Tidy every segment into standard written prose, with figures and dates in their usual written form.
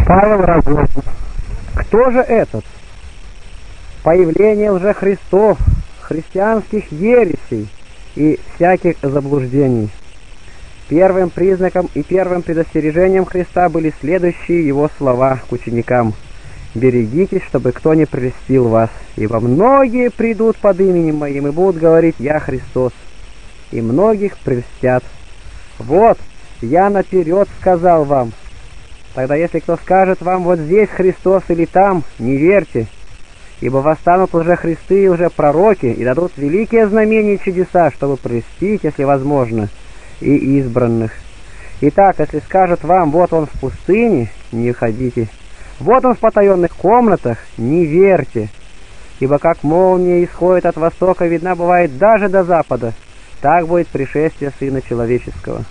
Павел Рогозин. Кто же этот? Появление лжехристов, христианских ересей и всяких заблуждений. Первым признаком и первым предостережением Христа были следующие его слова к ученикам: «Берегитесь, чтобы кто не прельстил вас, ибо многие придут под именем Моим и будут говорить: Я Христос, и многих прельстят. Вот, я наперед сказал вам». Тогда если кто скажет вам: вот здесь Христос или там, не верьте, ибо восстанут лжехристы и лжепророки, и дадут великие знамения и чудеса, чтобы прельстить, если возможно, и избранных. Итак, если скажут вам: вот он в пустыне, не ходите, вот он в потаенных комнатах, не верьте, ибо как молния исходит от востока, видна бывает даже до запада, так будет пришествие Сына Человеческого.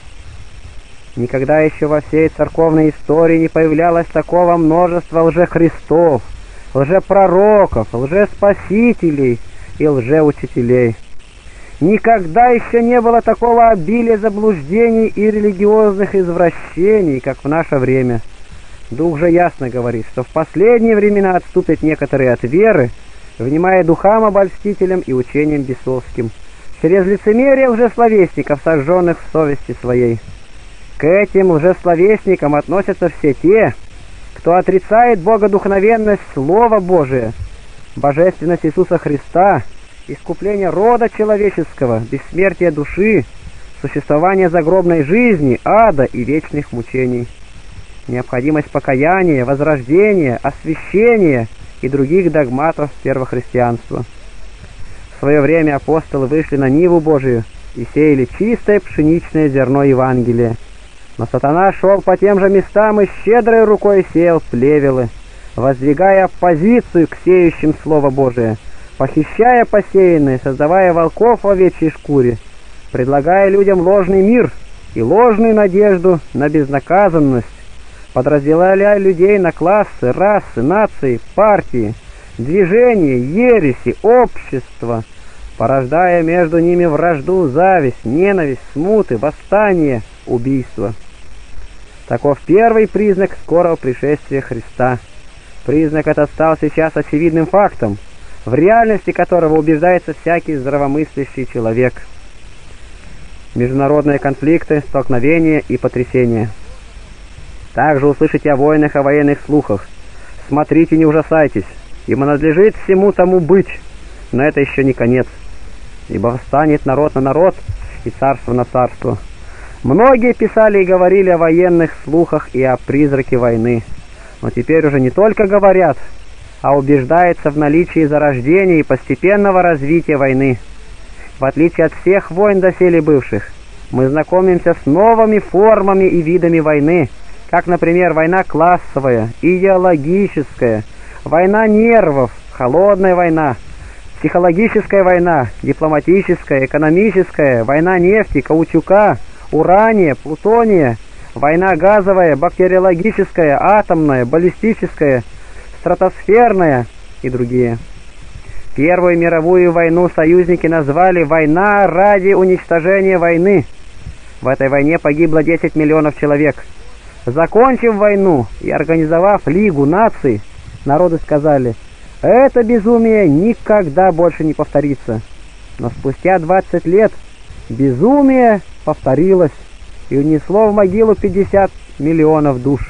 Никогда еще во всей церковной истории не появлялось такого множества лжехристов, лжепророков, лжеспасителей и лжеучителей. Никогда еще не было такого обилия заблуждений и религиозных извращений, как в наше время. Дух же ясно говорит, что в последние времена отступят некоторые от веры, внимая духам обольстителям и учениям бесовским, через лицемерие лжесловесников, сожженных в совести своей. К этим лжесловесникам относятся все те, кто отрицает богодухновенность Слова Божия, божественность Иисуса Христа, искупление рода человеческого, бессмертие души, существование загробной жизни, ада и вечных мучений, необходимость покаяния, возрождения, освящения и других догматов первохристианства. В свое время апостолы вышли на ниву Божию и сеяли чистое пшеничное зерно Евангелия. Но сатана шел по тем же местам и щедрой рукой сеял плевелы, воздвигая оппозицию к сеющим Слово Божие, похищая посеянное, создавая волков в овечьей шкуре, предлагая людям ложный мир и ложную надежду на безнаказанность, подразделяя людей на классы, расы, нации, партии, движения, ереси, общества, порождая между ними вражду, зависть, ненависть, смуты, восстание, убийство. Таков первый признак скорого пришествия Христа. Признак этот стал сейчас очевидным фактом, в реальности которого убеждается всякий здравомыслящий человек. Международные конфликты, столкновения и потрясения. Также услышите о войнах, о военных слухах. Смотрите, не ужасайтесь, ибо надлежит всему тому быть, но это еще не конец. Ибо восстанет народ на народ и царство на царство. Многие писали и говорили о военных слухах и о призраке войны, но теперь уже не только говорят, а убеждаются в наличии зарождения и постепенного развития войны. В отличие от всех войн доселе бывших, мы знакомимся с новыми формами и видами войны, как, например, война классовая, идеологическая, война нервов, холодная война, психологическая война, дипломатическая, экономическая, война нефти, каучука, урания, плутония, война газовая, бактериологическая, атомная, баллистическая, стратосферная и другие. Первую мировую войну союзники назвали «война ради уничтожения войны». В этой войне погибло 10 миллионов человек. Закончив войну и организовав Лигу наций, народы сказали: «Это безумие никогда больше не повторится». Но спустя 20 лет безумие повторилось и унесло в могилу 50 миллионов душ.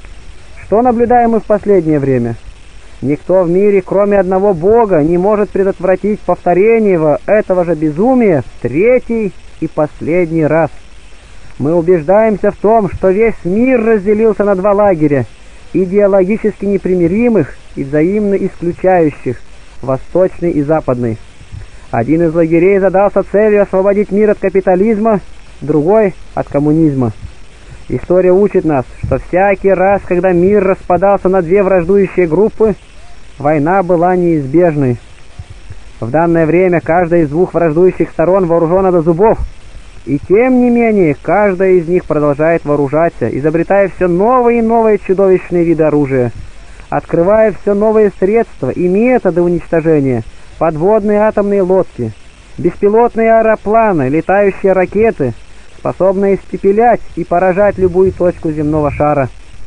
Что наблюдаем мы в последнее время? Никто в мире, кроме одного Бога, не может предотвратить повторение этого же безумия в третий и последний раз. Мы убеждаемся в том, что весь мир разделился на два лагеря, идеологически непримиримых и взаимно исключающих, восточный и западный. Один из лагерей задался целью освободить мир от капитализма, другой — от коммунизма. История учит нас, что всякий раз, когда мир распадался на две враждующие группы, война была неизбежной. В данное время каждая из двух враждующих сторон вооружена до зубов, и тем не менее каждая из них продолжает вооружаться, изобретая все новые и новые чудовищные виды оружия, открывая все новые средства и методы уничтожения: подводные атомные лодки, беспилотные аэропланы, летающие ракеты, способные испепелять и поражать любую точку земного шара.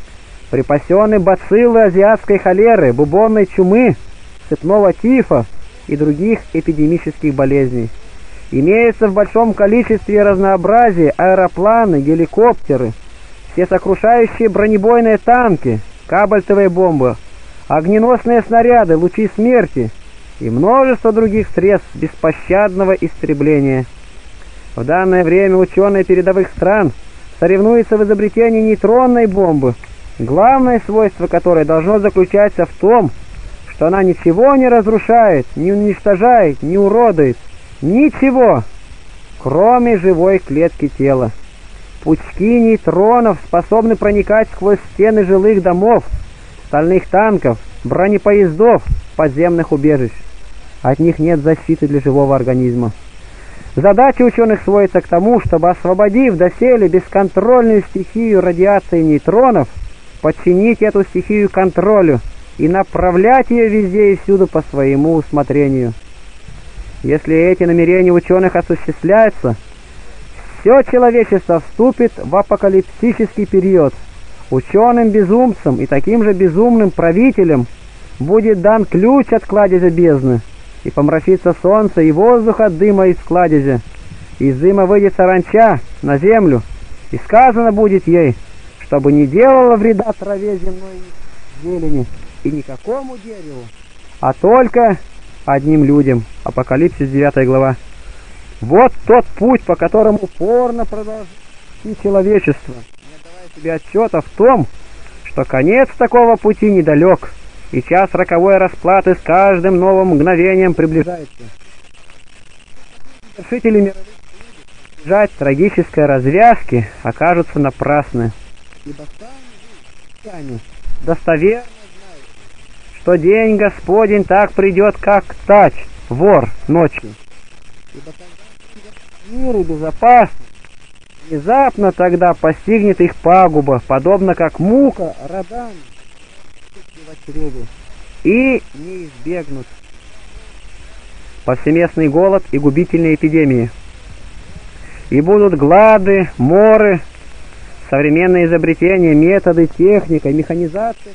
припасены бациллы азиатской холеры, бубонной чумы, цепного тифа и других эпидемических болезней. Имеются в большом количестве и разнообразии аэропланы, геликоптеры, всесокрушающие бронебойные танки, кабальтовые бомбы, огненосные снаряды, лучи смерти и множество других средств беспощадного истребления. В данное время ученые передовых стран соревнуются в изобретении нейтронной бомбы, главное свойство которой должно заключаться в том, что она ничего не разрушает, не уничтожает, не уродует, ничего, кроме живой клетки тела. Пучки нейтронов способны проникать сквозь стены жилых домов, стальных танков, бронепоездов, подземных убежищ. От них нет защиты для живого организма. Задача ученых сводится к тому, чтобы, освободив доселе бесконтрольную стихию радиации нейтронов, подчинить эту стихию контролю и направлять ее везде и всюду по своему усмотрению. Если эти намерения ученых осуществляются, все человечество вступит в апокалипсический период. Ученым-безумцам и таким же безумным правителям будет дан ключ от кладезя бездны, и помрачится солнце и воздух от дыма из кладезя. Из дыма выйдет саранча на землю, и сказано будет ей, чтобы не делала вреда траве земной зелени и никакому дереву, а только одним людям. Апокалипсис 9 глава. Вот тот путь, по которому упорно продолжает человечество, не отдавая себе отчета в том, что конец такого пути недалек, и час роковой расплаты с каждым новым мгновением приближается. Вершители мировых судеб, избежать трагической развязки, окажутся напрасны, ибо сами вы, достоверно знают, что день Господень так придет, как тач, вор ночью. Ибо тогда мир и безопасность, внезапно тогда постигнет их пагуба, подобно как мука Родана в чреве, и не избегнут повсеместный голод и губительные эпидемии. И будут глады, моры, современные изобретения, методы, техника, механизация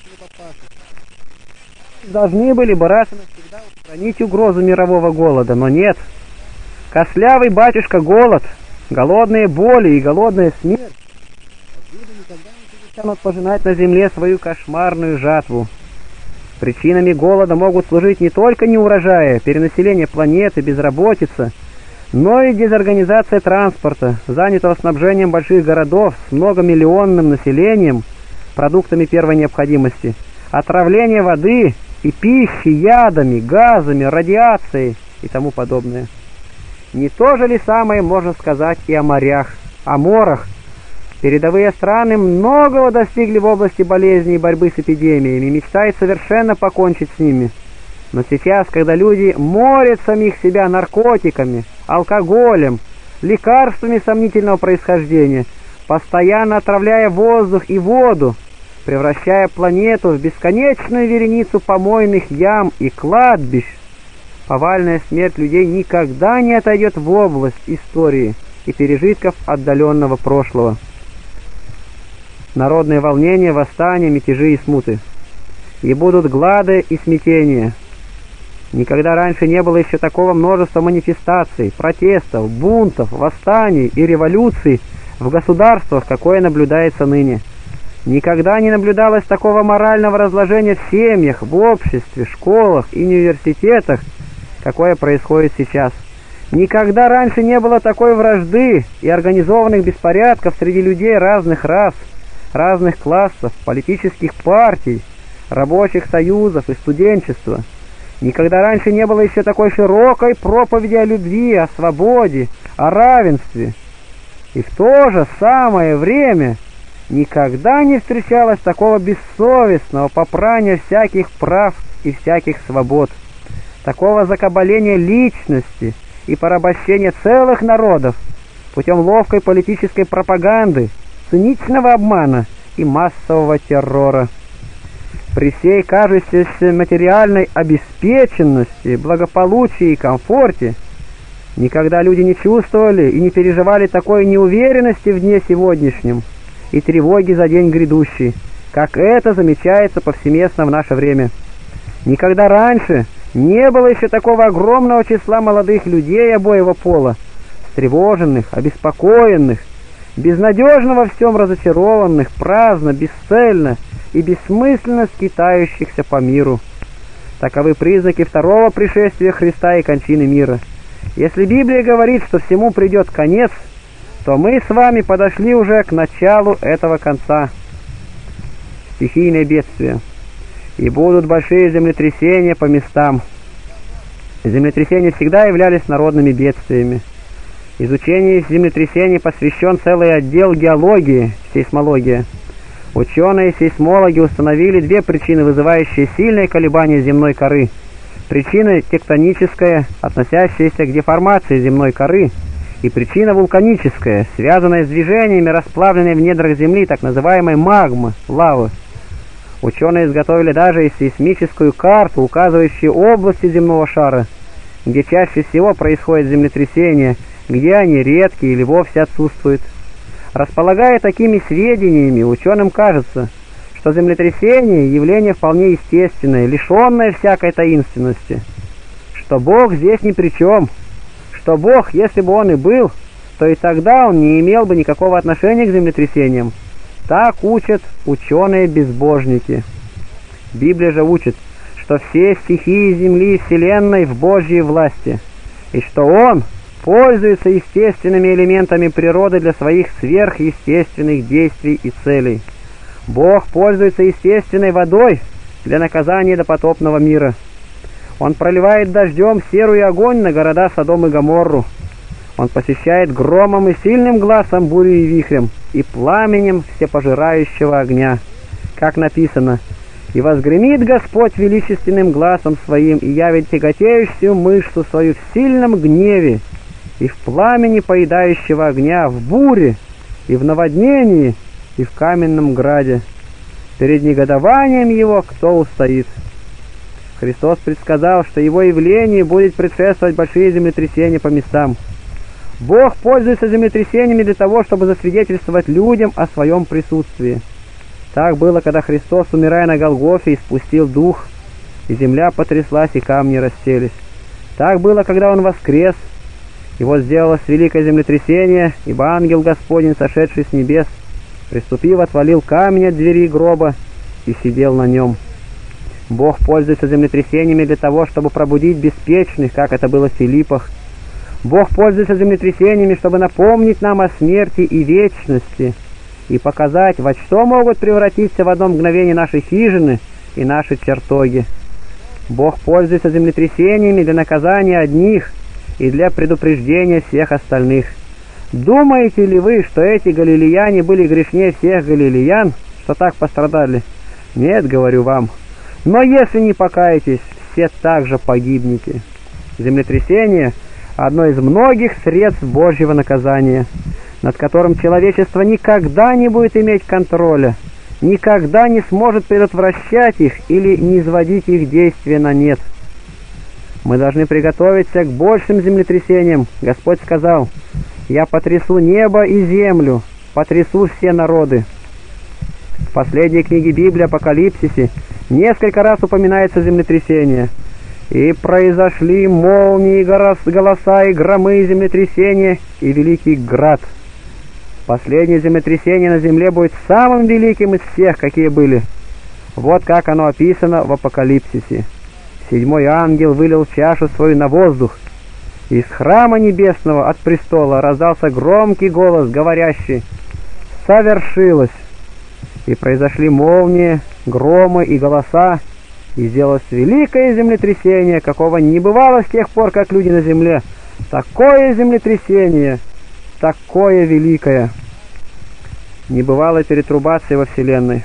должны были бы раз и навсегда устранить угрозу мирового голода, но нет. Костлявый батюшка голод, голодные боли и голодная смерть никогда не перестанут пожинать на земле свою кошмарную жатву. Причинами голода могут служить не только неурожаи, перенаселение планеты, безработица, но и дезорганизация транспорта, занятого снабжением больших городов с многомиллионным населением продуктами первой необходимости, отравление воды и пищи ядами, газами, радиацией и тому подобное. Не то же ли самое можно сказать и о морях, о морах? Передовые страны многого достигли в области болезней и борьбы с эпидемиями, мечтают совершенно покончить с ними. Но сейчас, когда люди морят самих себя наркотиками, алкоголем, лекарствами сомнительного происхождения, постоянно отравляя воздух и воду, превращая планету в бесконечную вереницу помойных ям и кладбищ, повальная смерть людей никогда не отойдет в область истории и пережитков отдаленного прошлого. Народные волнения, восстания, мятежи и смуты. И будут глады и смятения. Никогда раньше не было еще такого множества манифестаций, протестов, бунтов, восстаний и революций в государствах, какое наблюдается ныне. Никогда не наблюдалось такого морального разложения в семьях, в обществе, школах и университетах, какое происходит сейчас. Никогда раньше не было такой вражды и организованных беспорядков среди людей разных рас, разных классов, политических партий, рабочих союзов и студенчества. Никогда раньше не было еще такой широкой проповеди о любви, о свободе, о равенстве. И в то же самое время никогда не встречалось такого бессовестного попрания всяких прав и всяких свобод, такого закабаления личности и порабощения целых народов путем ловкой политической пропаганды, циничного обмана и массового террора. При всей кажущейся материальной обеспеченности, благополучии и комфорте никогда люди не чувствовали и не переживали такой неуверенности в дне сегодняшнем и тревоги за день грядущий, как это замечается повсеместно в наше время. Никогда раньше не было еще такого огромного числа молодых людей обоего пола, встревоженных, обеспокоенных, безнадежно во всем разочарованных, праздно, бесцельно и бессмысленно скитающихся по миру. Таковы признаки второго пришествия Христа и кончины мира. Если Библия говорит, что всему придет конец, то мы с вами подошли уже к началу этого конца. Стихийные бедствия. И будут большие землетрясения по местам. Землетрясения всегда являлись народными бедствиями. Изучению землетрясений посвящен целый отдел геологии, сейсмология. Ученые-сейсмологи установили две причины, вызывающие сильные колебания земной коры. Причина тектоническая, относящаяся к деформации земной коры, и причина вулканическая, связанная с движениями расплавленной в недрах земли, так называемой магмы, лавы. Ученые изготовили даже и сейсмическую карту, указывающую области земного шара, где чаще всего происходят землетрясения, где они редкие или вовсе отсутствуют. Располагая такими сведениями, ученым кажется, что землетрясение – явление вполне естественное, лишенное всякой таинственности, что Бог здесь ни при чем, что Бог, если бы Он и был, то и тогда Он не имел бы никакого отношения к землетрясениям. Так учат ученые-безбожники. Библия же учит, что все стихии земли и вселенной в Божьей власти, и что Он пользуется естественными элементами природы для своих сверхъестественных действий и целей. Бог пользуется естественной водой для наказания допотопного мира. Он проливает дождем серу и огонь на города Содом и Гоморру. Он посещает громом и сильным глазом бурю и вихрем, и пламенем всепожирающего огня. Как написано: «И возгремит Господь величественным гласом своим, и явит тяготеющую мышцу свою в сильном гневе, и в пламени поедающего огня, в буре, и в наводнении, и в каменном граде. Перед негодованием его кто устоит?» Христос предсказал, что его явлению будет предшествовать большие землетрясения по местам. Бог пользуется землетрясениями для того, чтобы засвидетельствовать людям о своем присутствии. Так было, когда Христос, умирая на Голгофе, испустил дух, и земля потряслась, и камни расселись. Так было, когда Он воскрес, и вот сделалось великое землетрясение, ибо ангел Господень, сошедший с небес, приступив, отвалил камень от двери гроба и сидел на нем. Бог пользуется землетрясениями для того, чтобы пробудить беспечных, как это было в Филиппах. Бог пользуется землетрясениями, чтобы напомнить нам о смерти и вечности, и показать, во что могут превратиться в одно мгновение наши хижины и наши чертоги. Бог пользуется землетрясениями для наказания одних и для предупреждения всех остальных. Думаете ли вы, что эти галилеяне были грешнее всех галилеян, что так пострадали? Нет, говорю вам. Но если не покаетесь, все также погибнете. Землетрясение – одно из многих средств Божьего наказания, над которым человечество никогда не будет иметь контроля, никогда не сможет предотвращать их или низводить их действия на нет. Мы должны приготовиться к большим землетрясениям. Господь сказал: «Я потрясу небо и землю, потрясу все народы». В последней книге Библии, Апокалипсисе, несколько раз упоминается землетрясение. «И произошли молнии, голоса и громы, и землетрясения, и великий град». Последнее землетрясение на земле будет самым великим из всех, какие были. Вот как оно описано в Апокалипсисе. «Седьмой ангел вылил чашу свою на воздух. Из храма небесного от престола раздался громкий голос, говорящий: совершилось! И произошли молнии, громы и голоса, и сделалось великое землетрясение, какого не бывало с тех пор, как люди на земле. Такое землетрясение, такое великое, не бывало перетрубации во вселенной.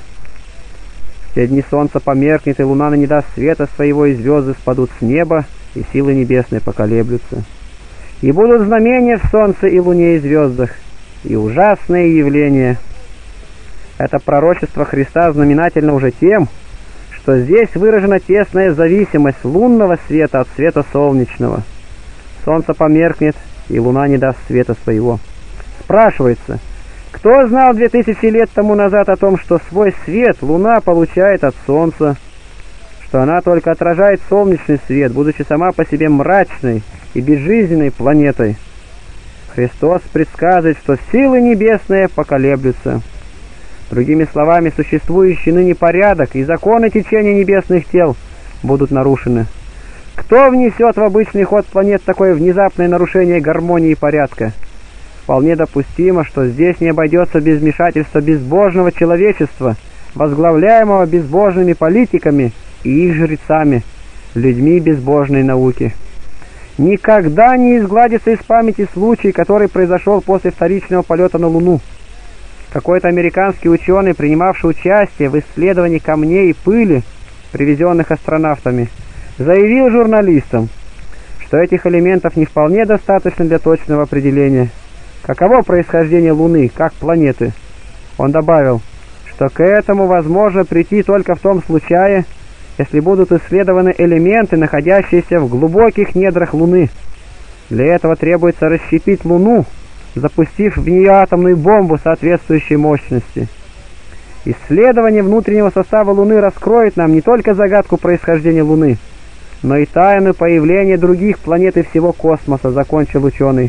В те дни солнце померкнет, и луна не даст света своего, и звезды спадут с неба, и силы небесные поколеблются. И будут знамения в солнце и луне и звездах, и ужасные явления. Это пророчество Христа знаменательно уже тем, что здесь выражена тесная зависимость лунного света от света солнечного. Солнце померкнет, и луна не даст света своего. Спрашивается, Кто знал 2000 лет тому назад о том, что свой свет Луна получает от Солнца, что она только отражает солнечный свет, будучи сама по себе мрачной и безжизненной планетой? Христос предсказывает, что силы небесные поколеблются. Другими словами, существующий ныне порядок и законы течения небесных тел будут нарушены. Кто внесет в обычный ход планет такое внезапное нарушение гармонии и порядка? Вполне допустимо, что здесь не обойдется без вмешательства безбожного человечества, возглавляемого безбожными политиками и их жрецами, людьми безбожной науки. Никогда не изгладится из памяти случай, который произошел после вторичного полета на Луну. Какой-то американский ученый, принимавший участие в исследовании камней и пыли, привезенных астронавтами, заявил журналистам, что этих элементов не вполне достаточно для точного определения, каково происхождение Луны как планеты. Он добавил, что к этому возможно прийти только в том случае, если будут исследованы элементы, находящиеся в глубоких недрах Луны. Для этого требуется расщепить Луну, запустив в нее атомную бомбу соответствующей мощности. Исследование внутреннего состава Луны раскроет нам не только загадку происхождения Луны, но и тайну появления других планет и всего космоса, закончил ученый.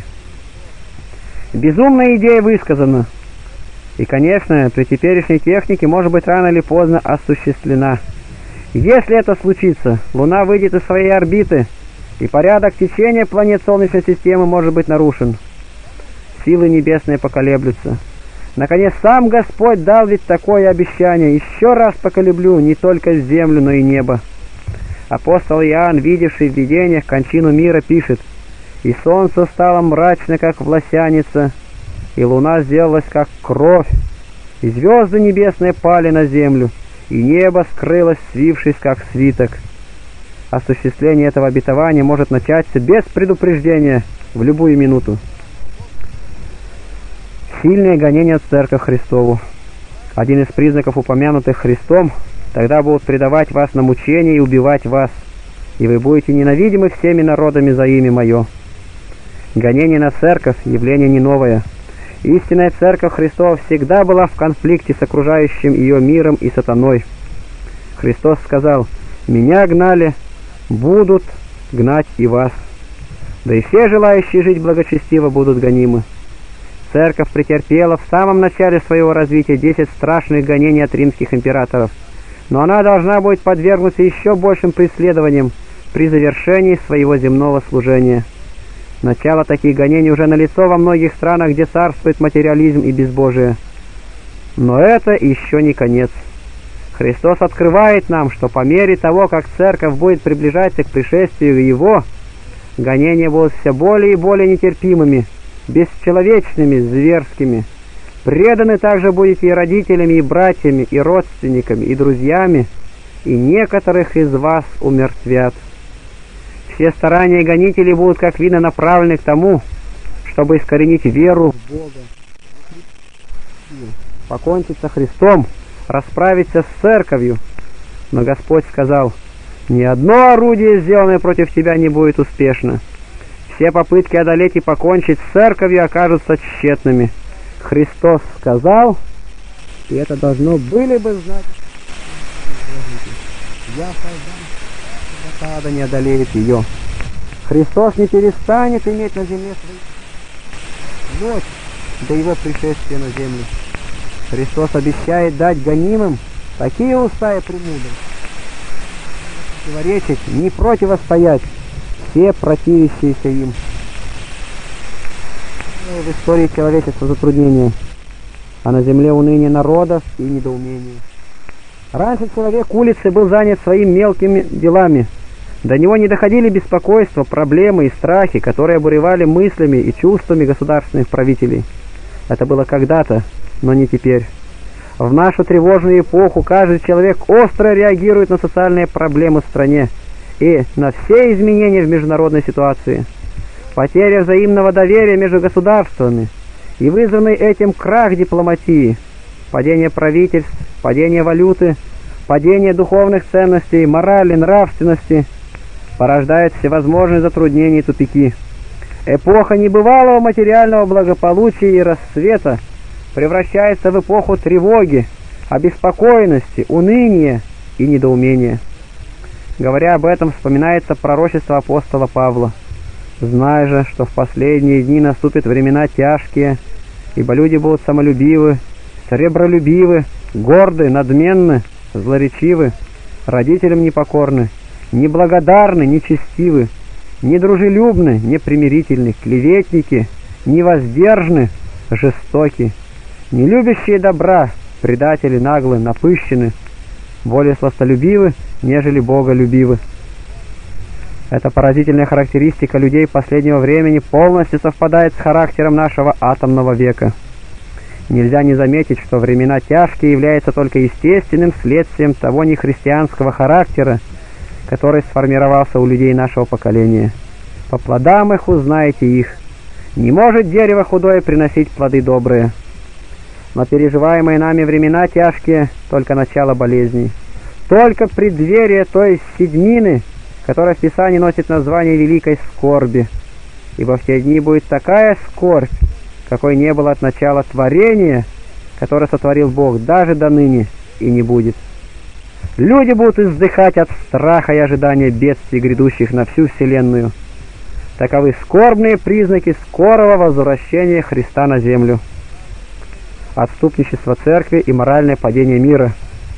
Безумная идея высказана, и, конечно, при теперешней технике может быть рано или поздно осуществлена. Если это случится, Луна выйдет из своей орбиты, и порядок течения планет Солнечной системы может быть нарушен. Силы небесные поколеблются. Наконец, сам Господь дал ведь такое обещание: «Еще раз поколеблю не только землю, но и небо». Апостол Иоанн, видевший в видениях кончину мира, пишет: «И солнце стало мрачно, как власяница, и луна сделалась, как кровь, и звезды небесные пали на землю, и небо скрылось, свившись, как свиток». Осуществление этого обетования может начаться без предупреждения в любую минуту. Сильное гонение в Церковь Христову. Один из признаков, упомянутых Христом: тогда будут предавать вас на мучение и убивать вас, и вы будете ненавидимы всеми народами за имя Мое. Гонение на Церковь – явление не новое. Истинная Церковь Христова всегда была в конфликте с окружающим ее миром и сатаной. Христос сказал: «Меня гнали, будут гнать и вас. Да и все желающие жить благочестиво будут гонимы». Церковь претерпела в самом начале своего развития 10 страшных гонений от римских императоров, но она должна будет подвергнуться еще большим преследованиям при завершении своего земного служения. Начало таких гонений уже налицо во многих странах, где царствует материализм и безбожие. Но это еще не конец. Христос открывает нам, что по мере того, как Церковь будет приближаться к пришествию Его, гонения будут все более и более нетерпимыми, бесчеловечными, зверскими. Преданы также будете и родителями, и братьями, и родственниками, и друзьями, и некоторых из вас умертвят. Все старания гонителей будут, как видно, направлены к тому, чтобы искоренить веру в Бога, покончить со Христом, расправиться с Церковью. Но Господь сказал: «Ни одно орудие, сделанное против тебя, не будет успешно. Все попытки одолеть и покончить с Церковью окажутся тщетными». Христос сказал, и это должно были бы знать: «Я создам, стадо не одолеет ее». Христос не перестанет иметь на земле свои ночь до Его пришествия на землю. Христос обещает дать гонимым такие уста и премудрости, не противоречить, не противостоять все противящиеся им. В истории человечества затруднения, а на земле уныние народов и недоумение. Раньше человек улицы был занят своими мелкими делами. До него не доходили беспокойства, проблемы и страхи, которые обуревали мыслями и чувствами государственных правителей. Это было когда-то, но не теперь. В нашу тревожную эпоху каждый человек остро реагирует на социальные проблемы в стране и на все изменения в международной ситуации. Потеря взаимного доверия между государствами и вызванный этим крах дипломатии, падение правительств, падение валюты, падение духовных ценностей, морали, нравственности порождает всевозможные затруднения и тупики. Эпоха небывалого материального благополучия и расцвета превращается в эпоху тревоги, обеспокоенности, уныния и недоумения. Говоря об этом, вспоминается пророчество апостола Павла: «Знай же, что в последние дни наступят времена тяжкие, ибо люди будут самолюбивы, сребролюбивы, горды, надменны, злоречивы, родителям непокорны, неблагодарны, нечестивы, недружелюбны, непримирительны, клеветники, невоздержны, жестоки, не любящие добра, предатели наглы, напыщены, более сластолюбивы, нежели боголюбивы». Эта поразительная характеристика людей последнего времени полностью совпадает с характером нашего атомного века. Нельзя не заметить, что времена тяжкие являются только естественным следствием того нехристианского характера, который сформировался у людей нашего поколения. По плодам их узнаете их. Не может дерево худое приносить плоды добрые. Но переживаемые нами времена тяжкие — только начало болезней. Только преддверие той седьмины, которая в Писании носит название великой скорби. Ибо в те дни будет такая скорбь, какой не было от начала творения, которое сотворил Бог, даже до ныне и не будет. Люди будут издыхать от страха и ожидания бедствий, грядущих на всю вселенную. Таковы скорбные признаки скорого возвращения Христа на землю. Отступничество церкви и моральное падение мира.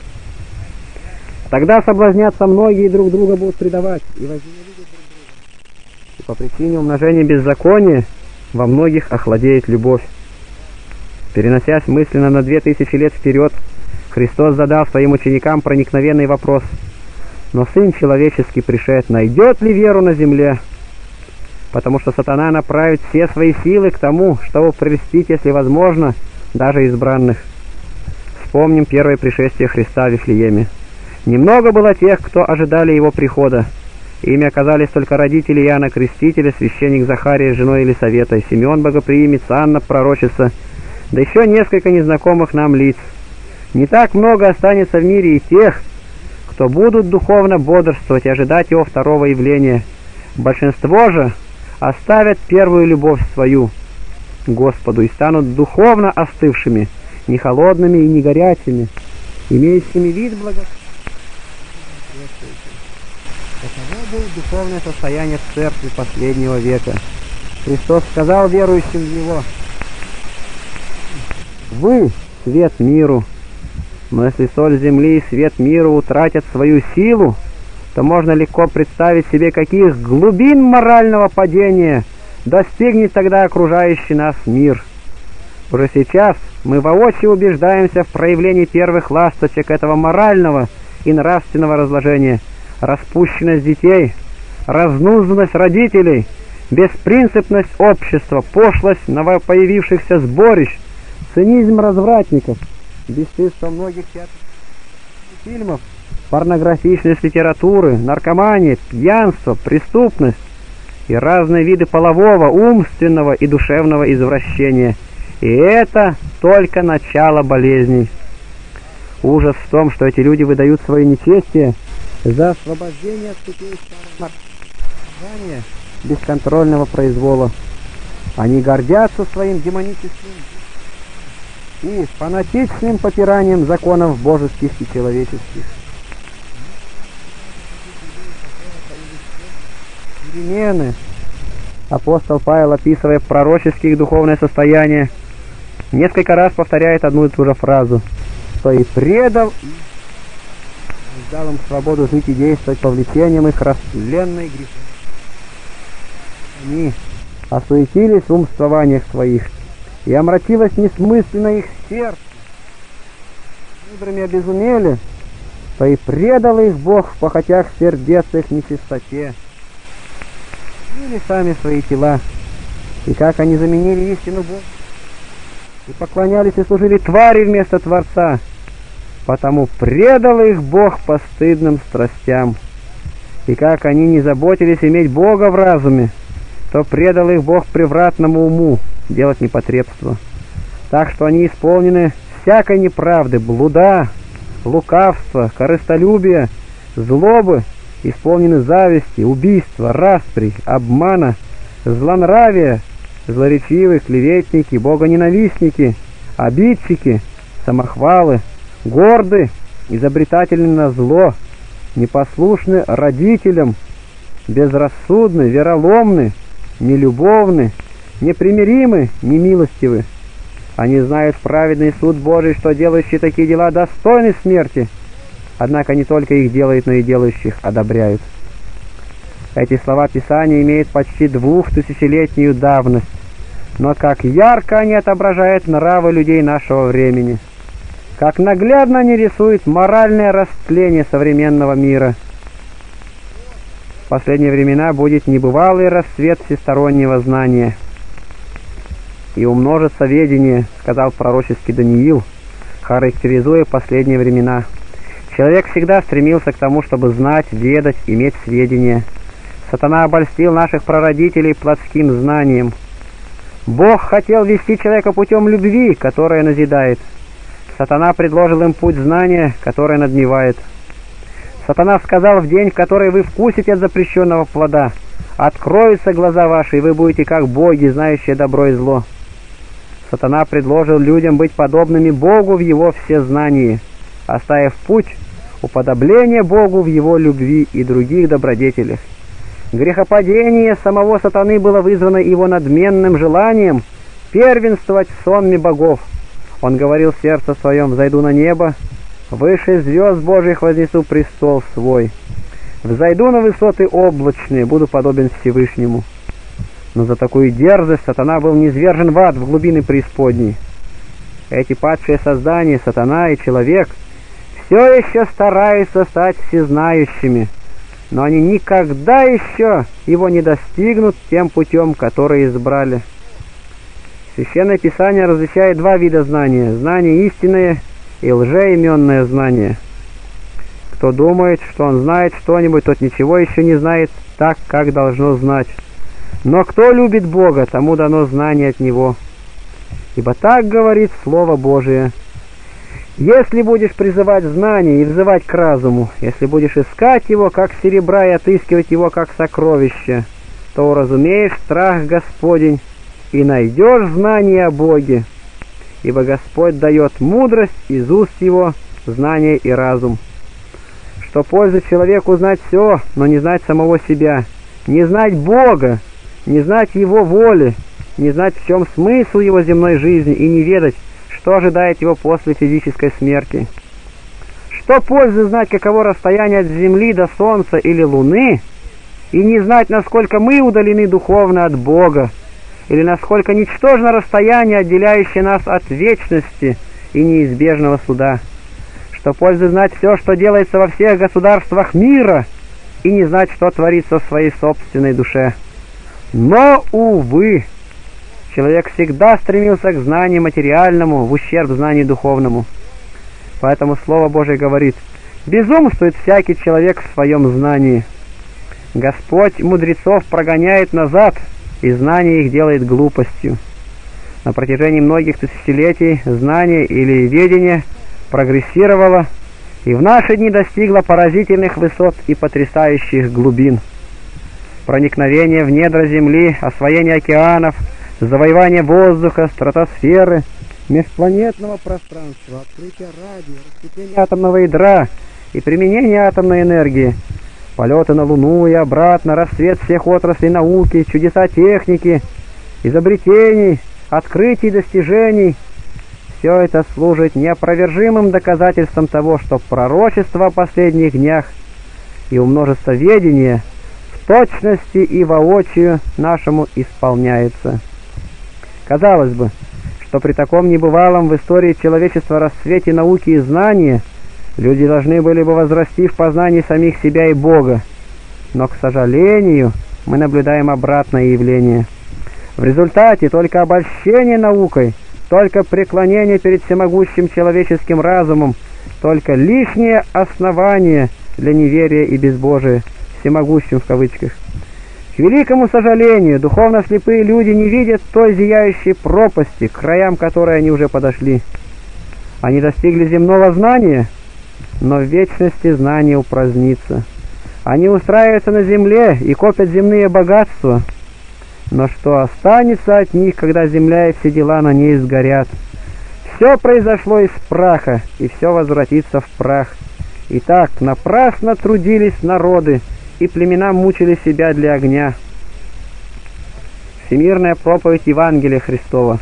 Тогда соблазнятся многие, и друг друга будут предавать, и возненавидят друг друга. И по причине умножения беззакония во многих охладеет любовь. Переносясь мысленно на 2000 лет вперед, Христос задал своим ученикам проникновенный вопрос: «Но Сын Человеческий пришед, найдет ли веру на земле?» Потому что сатана направит все свои силы к тому, чтобы прельстить, если возможно, даже избранных. Вспомним первое пришествие Христа в Вифлееме. Немного было тех, кто ожидали его прихода. Ими оказались только родители Иоанна Крестителя, священник Захария с женой Елисаветой, Симеон Богоприимец, Анна Пророчица, да еще несколько незнакомых нам лиц. Не так много останется в мире и тех, кто будут духовно бодрствовать и ожидать его второго явления. Большинство же оставят первую любовь свою Господу и станут духовно остывшими, не холодными и не горячими, имеющими вид благословения. Таково было духовное состояние в церкви последнего века. Христос сказал верующим в Него: «Вы — свет миру, но если соль земли и свет миру утратят свою силу, то можно легко представить себе, каких глубин морального падения достигнет тогда окружающий нас мир. Уже сейчас мы воочию убеждаемся в проявлении первых ласточек этого морального и нравственного разложения: распущенность детей, разнузданность родителей, беспринципность общества, пошлость новопоявившихся сборищ, цинизм развратников, бесстыдство многих театров, фильмов, порнографичность литературы, наркомания, пьянство, преступность и разные виды полового, умственного и душевного извращения. И это только начало болезней. Ужас в том, что эти люди выдают свое нечестие за освобождение от цепей старого бесконтрольного произвола. Они гордятся своим демоническим и фанатичным попиранием законов божеских и человеческих. Перемены. Апостол Павел, описывая пророческие и духовное состояние, несколько раз повторяет одну и ту же фразу: «Что и предал, и дал им свободу жить и действовать по влечениям их растленной грехи. Они осуетились в умствованиях своих, и омрачилось несмысленно их сердце. Мудрыми обезумели, то и предал их Бог в похотях сердец их нечистоте. Или сами свои тела, и как они заменили истину Бога, и поклонялись и служили твари вместо Творца, потому предал их Бог постыдным страстям. И как они не заботились иметь Бога в разуме, то предал их Бог превратному уму делать непотребство. Так что они исполнены всякой неправды, блуда, лукавства, корыстолюбия, злобы, исполнены зависти, убийства, распри, обмана, злонравия, злоречивые, клеветники, богоненавистники, обидчики, самохвалы, горды, изобретательны на зло, непослушны родителям, безрассудны, вероломны, нелюбовны, непримиримы, немилостивы. Они знают праведный суд Божий, что делающие такие дела достойны смерти, однако не только их делают, но и делающих одобряют. Эти слова Писания имеют почти 2000-летнюю давность, но как ярко они отображают нравы людей нашего времени, как наглядно они рисуют моральное растление современного мира. В последние времена будет небывалый расцвет всестороннего знания. «И умножится ведение», — сказал пророческий Даниил, характеризуя последние времена. Человек всегда стремился к тому, чтобы знать, ведать, иметь сведения. Сатана обольстил наших прародителей плотским знанием. Бог хотел вести человека путем любви, которая назидает. Сатана предложил им путь знания, который надмевает. Сатана сказал: в день, в который вы вкусите от запрещенного плода, откроются глаза ваши, и вы будете как боги, знающие добро и зло. Сатана предложил людям быть подобными Богу в его всезнании, оставив путь уподобления Богу в его любви и других добродетелях. Грехопадение самого сатаны было вызвано его надменным желанием первенствовать в сонме богов. Он говорил в сердце своем: «Взойду на небо, выше звезд Божьих вознесу престол свой. Взойду на высоты облачные, буду подобен Всевышнему». Но за такую дерзость сатана был низвержен в ад, в глубины преисподней. Эти падшие создания, сатана и человек, все еще стараются стать всезнающими, но они никогда еще его не достигнут тем путем, который избрали. Священное Писание различает два вида знания: знание истинное и лжеименное знание. Кто думает, что он знает что-нибудь, тот ничего еще не знает так, как должно знать. Но кто любит Бога, тому дано знание от Него. Ибо так говорит Слово Божие: если будешь призывать знание и взывать к разуму, если будешь искать его, как серебра, и отыскивать его, как сокровище, то уразумеешь страх Господень и найдешь знание о Боге. Ибо Господь дает мудрость из уст его, знание и разум. Что пользует человеку знать все, но не знать самого себя, не знать Бога, не знать Его воли, не знать, в чем смысл его земной жизни, и не ведать, что ожидает его после физической смерти. Что пользы знать, каково расстояние от Земли до Солнца или Луны, и не знать, насколько мы удалены духовно от Бога, или насколько ничтожно расстояние, отделяющее нас от вечности и неизбежного суда. Что пользы знать все, что делается во всех государствах мира, и не знать, что творится в своей собственной душе. Но, увы, человек всегда стремился к знанию материальному в ущерб знанию духовному. Поэтому Слово Божие говорит: безумствует всякий человек в своем знании. Господь мудрецов прогоняет назад, и знание их делает глупостью. На протяжении многих тысячелетий знание или ведение прогрессировало и в наши дни достигло поразительных высот и потрясающих глубин. Проникновение в недра Земли, освоение океанов, завоевание воздуха, стратосферы, межпланетного пространства, открытие радио, расщепление атомного ядра и применение атомной энергии, полеты на Луну и обратно, расцвет всех отраслей науки, чудеса техники, изобретений, открытий, достижений — все это служит неопровержимым доказательством того, что пророчество о последних днях и умножество ведения в точности и воочию нашему исполняется. Казалось бы, что при таком небывалом в истории человечества расцвете науки и знания люди должны были бы возрасти в познании самих себя и Бога. Но, к сожалению, мы наблюдаем обратное явление. В результате только обольщение наукой, только преклонение перед всемогущим человеческим разумом, только лишнее основание для неверия и безбожия, всемогущим в кавычках. К великому сожалению, духовно слепые люди не видят той зияющей пропасти, к краям которой они уже подошли. Они достигли земного знания, но в вечности знание упразднится. Они устраиваются на земле и копят земные богатства, но что останется от них, когда земля и все дела на ней сгорят? все произошло из праха, и все возвратится в прах. Итак, напрасно трудились народы, и племена мучили себя для огня. Всемирная проповедь Евангелия Христова.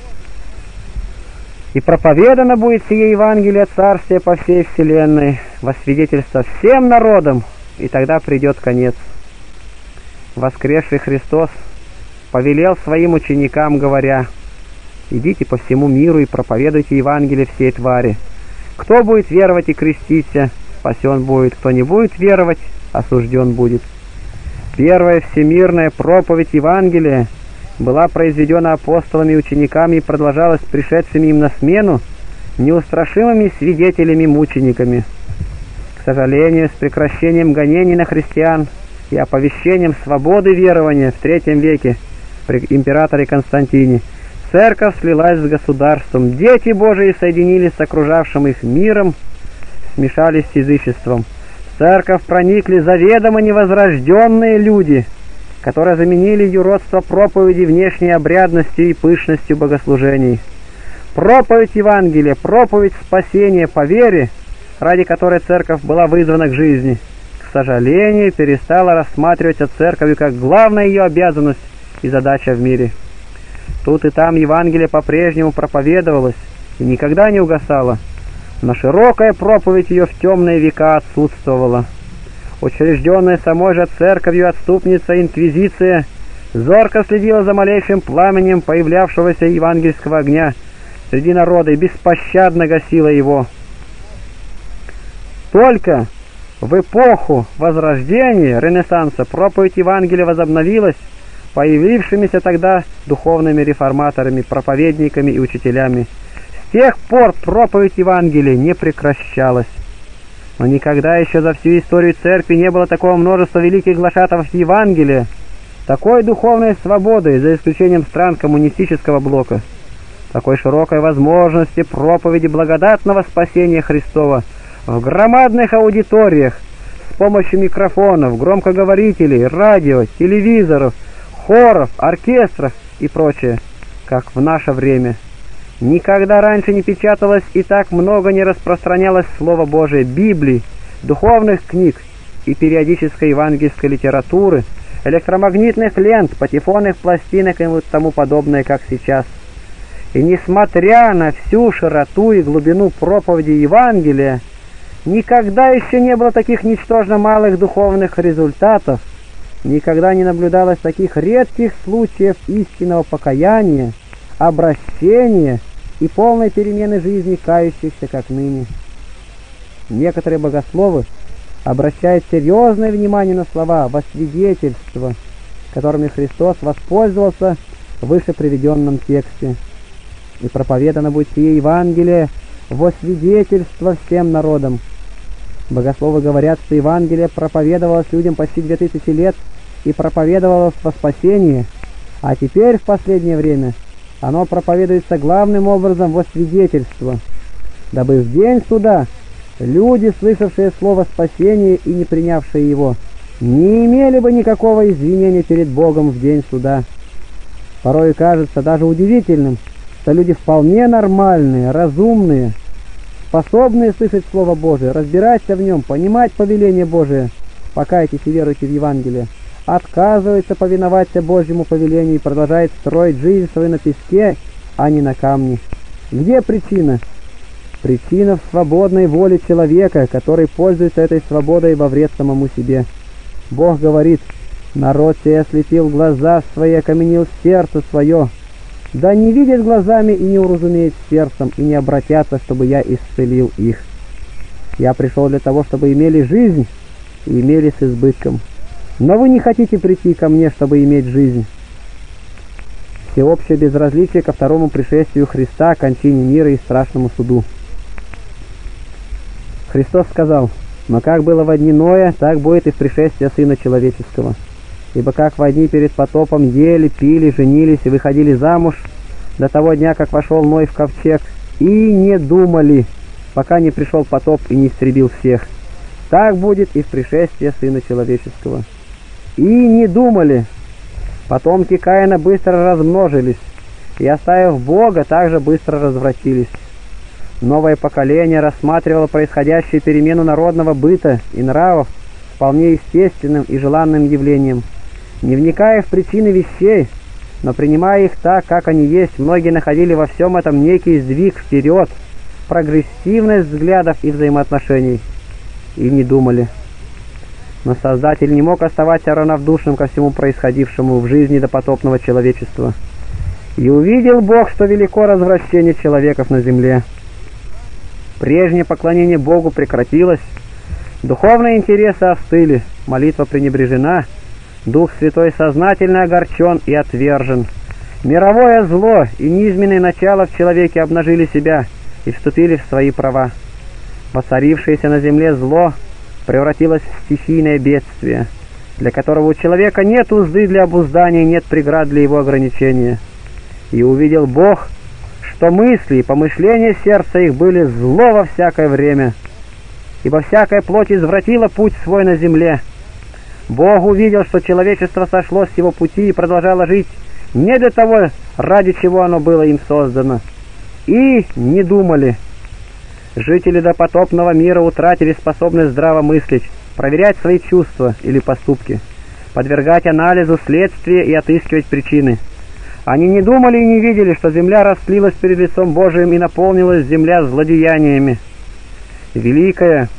И проповедано будет сие Евангелие Царствия по всей вселенной, во свидетельство всем народам, и тогда придет конец. Воскресший Христос повелел своим ученикам, говоря: «Идите по всему миру и проповедуйте Евангелие всей твари. Кто будет веровать и креститься, спасен будет, кто не будет веровать, осужден будет». Первая всемирная проповедь Евангелия была произведена апостолами и учениками и продолжалась пришедшими им на смену неустрашимыми свидетелями-мучениками. К сожалению, с прекращением гонений на христиан и оповещением свободы верования в III веке при императоре Константине церковь слилась с государством, дети Божии соединились с окружавшим их миром, смешались с язычеством. В церковь проникли заведомо невозрожденные люди, которые заменили юродство проповеди внешней обрядностью и пышностью богослужений. Проповедь Евангелия, проповедь спасения по вере, ради которой церковь была вызвана к жизни, к сожалению, перестала рассматриваться церковью как главная ее обязанность и задача в мире. Тут и там Евангелие по-прежнему проповедовалось и никогда не угасало, но широкая проповедь ее в темные века отсутствовала. Учрежденная самой же церковью отступница инквизиция зорко следила за малейшим пламенем появлявшегося евангельского огня среди народа и беспощадно гасила его. Только в эпоху Возрождения, Ренессанса, проповедь Евангелия возобновилась появившимися тогда духовными реформаторами, проповедниками и учителями. С тех пор проповедь Евангелия не прекращалась. Но никогда еще за всю историю церкви не было такого множества великих глашатаев Евангелия, такой духовной свободы, за исключением стран коммунистического блока, такой широкой возможности проповеди благодатного спасения Христова в громадных аудиториях с помощью микрофонов, громкоговорителей, радио, телевизоров, хоров, оркестров и прочее, как в наше время. Никогда раньше не печаталось и так много не распространялось Слово Божие, Библии, духовных книг и периодической евангельской литературы, электромагнитных лент, патефонных пластинок и тому подобное, как сейчас. И несмотря на всю широту и глубину проповеди Евангелия, никогда еще не было таких ничтожно малых духовных результатов, никогда не наблюдалось таких редких случаев истинного покаяния, обращения и полной перемены жизни кающихся, как ныне. Некоторые богословы обращают серьезное внимание на слова во свидетельство, которыми Христос воспользовался в выше приведенном тексте. И проповедано будет сие Евангелие во свидетельство всем народам. Богословы говорят, что Евангелие проповедовалось людям почти 2000 лет и проповедовалось во спасение, а теперь в последнее время оно проповедуется главным образом во свидетельство, дабы в день суда люди, слышавшие слово спасения и не принявшие его, не имели бы никакого извинения перед Богом в день суда. Порой кажется даже удивительным, что люди вполне нормальные, разумные, способные слышать Слово Божие, разбираться в нем, понимать повеление Божие, покайтесь и веруйте в Евангелие, отказывается повиноваться Божьему повелению и продолжает строить жизнь свою на песке, а не на камне. Где причина? Причина в свободной воле человека, который пользуется этой свободой во вред самому себе. Бог говорит: «Народ сей ослепил глаза свои, окаменил сердце свое. Да не видят глазами и не уразумеют сердцем, и не обратятся, чтобы я исцелил их. Я пришел для того, чтобы имели жизнь и имели с избытком. Но вы не хотите прийти ко мне, чтобы иметь жизнь». Всеобщее безразличие ко второму пришествию Христа, кончине мира и страшному суду. Христос сказал: «Но как было во дни Ноя, так будет и в пришествии Сына Человеческого. Ибо как во дни перед потопом ели, пили, женились и выходили замуж до того дня, как вошел Ной в ковчег, и не думали, пока не пришел потоп и не истребил всех, так будет и в пришествии Сына Человеческого. И не думали. Потомки Каина быстро размножились, и, оставив Бога, также быстро развратились. Новое поколение рассматривало происходящую перемену народного быта и нравов вполне естественным и желанным явлением. Не вникая в причины вещей, но принимая их так, как они есть, многие находили во всем этом некий сдвиг вперед, прогрессивность взглядов и взаимоотношений, и не думали. Но Создатель не мог оставаться равнодушным ко всему происходившему в жизни допотопного человечества. И увидел Бог, что велико развращение человеков на земле. Прежнее поклонение Богу прекратилось, духовные интересы остыли, молитва пренебрежена, Дух Святой сознательно огорчен и отвержен. Мировое зло и низменные начала в человеке обнажили себя и вступили в свои права. Воцарившееся на земле зло превратилось в стихийное бедствие, для которого у человека нет узды для обуздания, нет преград для его ограничения. И увидел Бог, что мысли и помышления сердца их были зло во всякое время, ибо всякая плоть извратила путь свой на земле. Бог увидел, что человечество сошло с его пути и продолжало жить не для того, ради чего оно было им создано. И не думали. Жители допотопного мира утратили способность здраво мыслить, проверять свои чувства или поступки, подвергать анализу следствия и отыскивать причины. Они не думали и не видели, что земля растлилась перед лицом Божиим и наполнилась земля злодеяниями. Великое,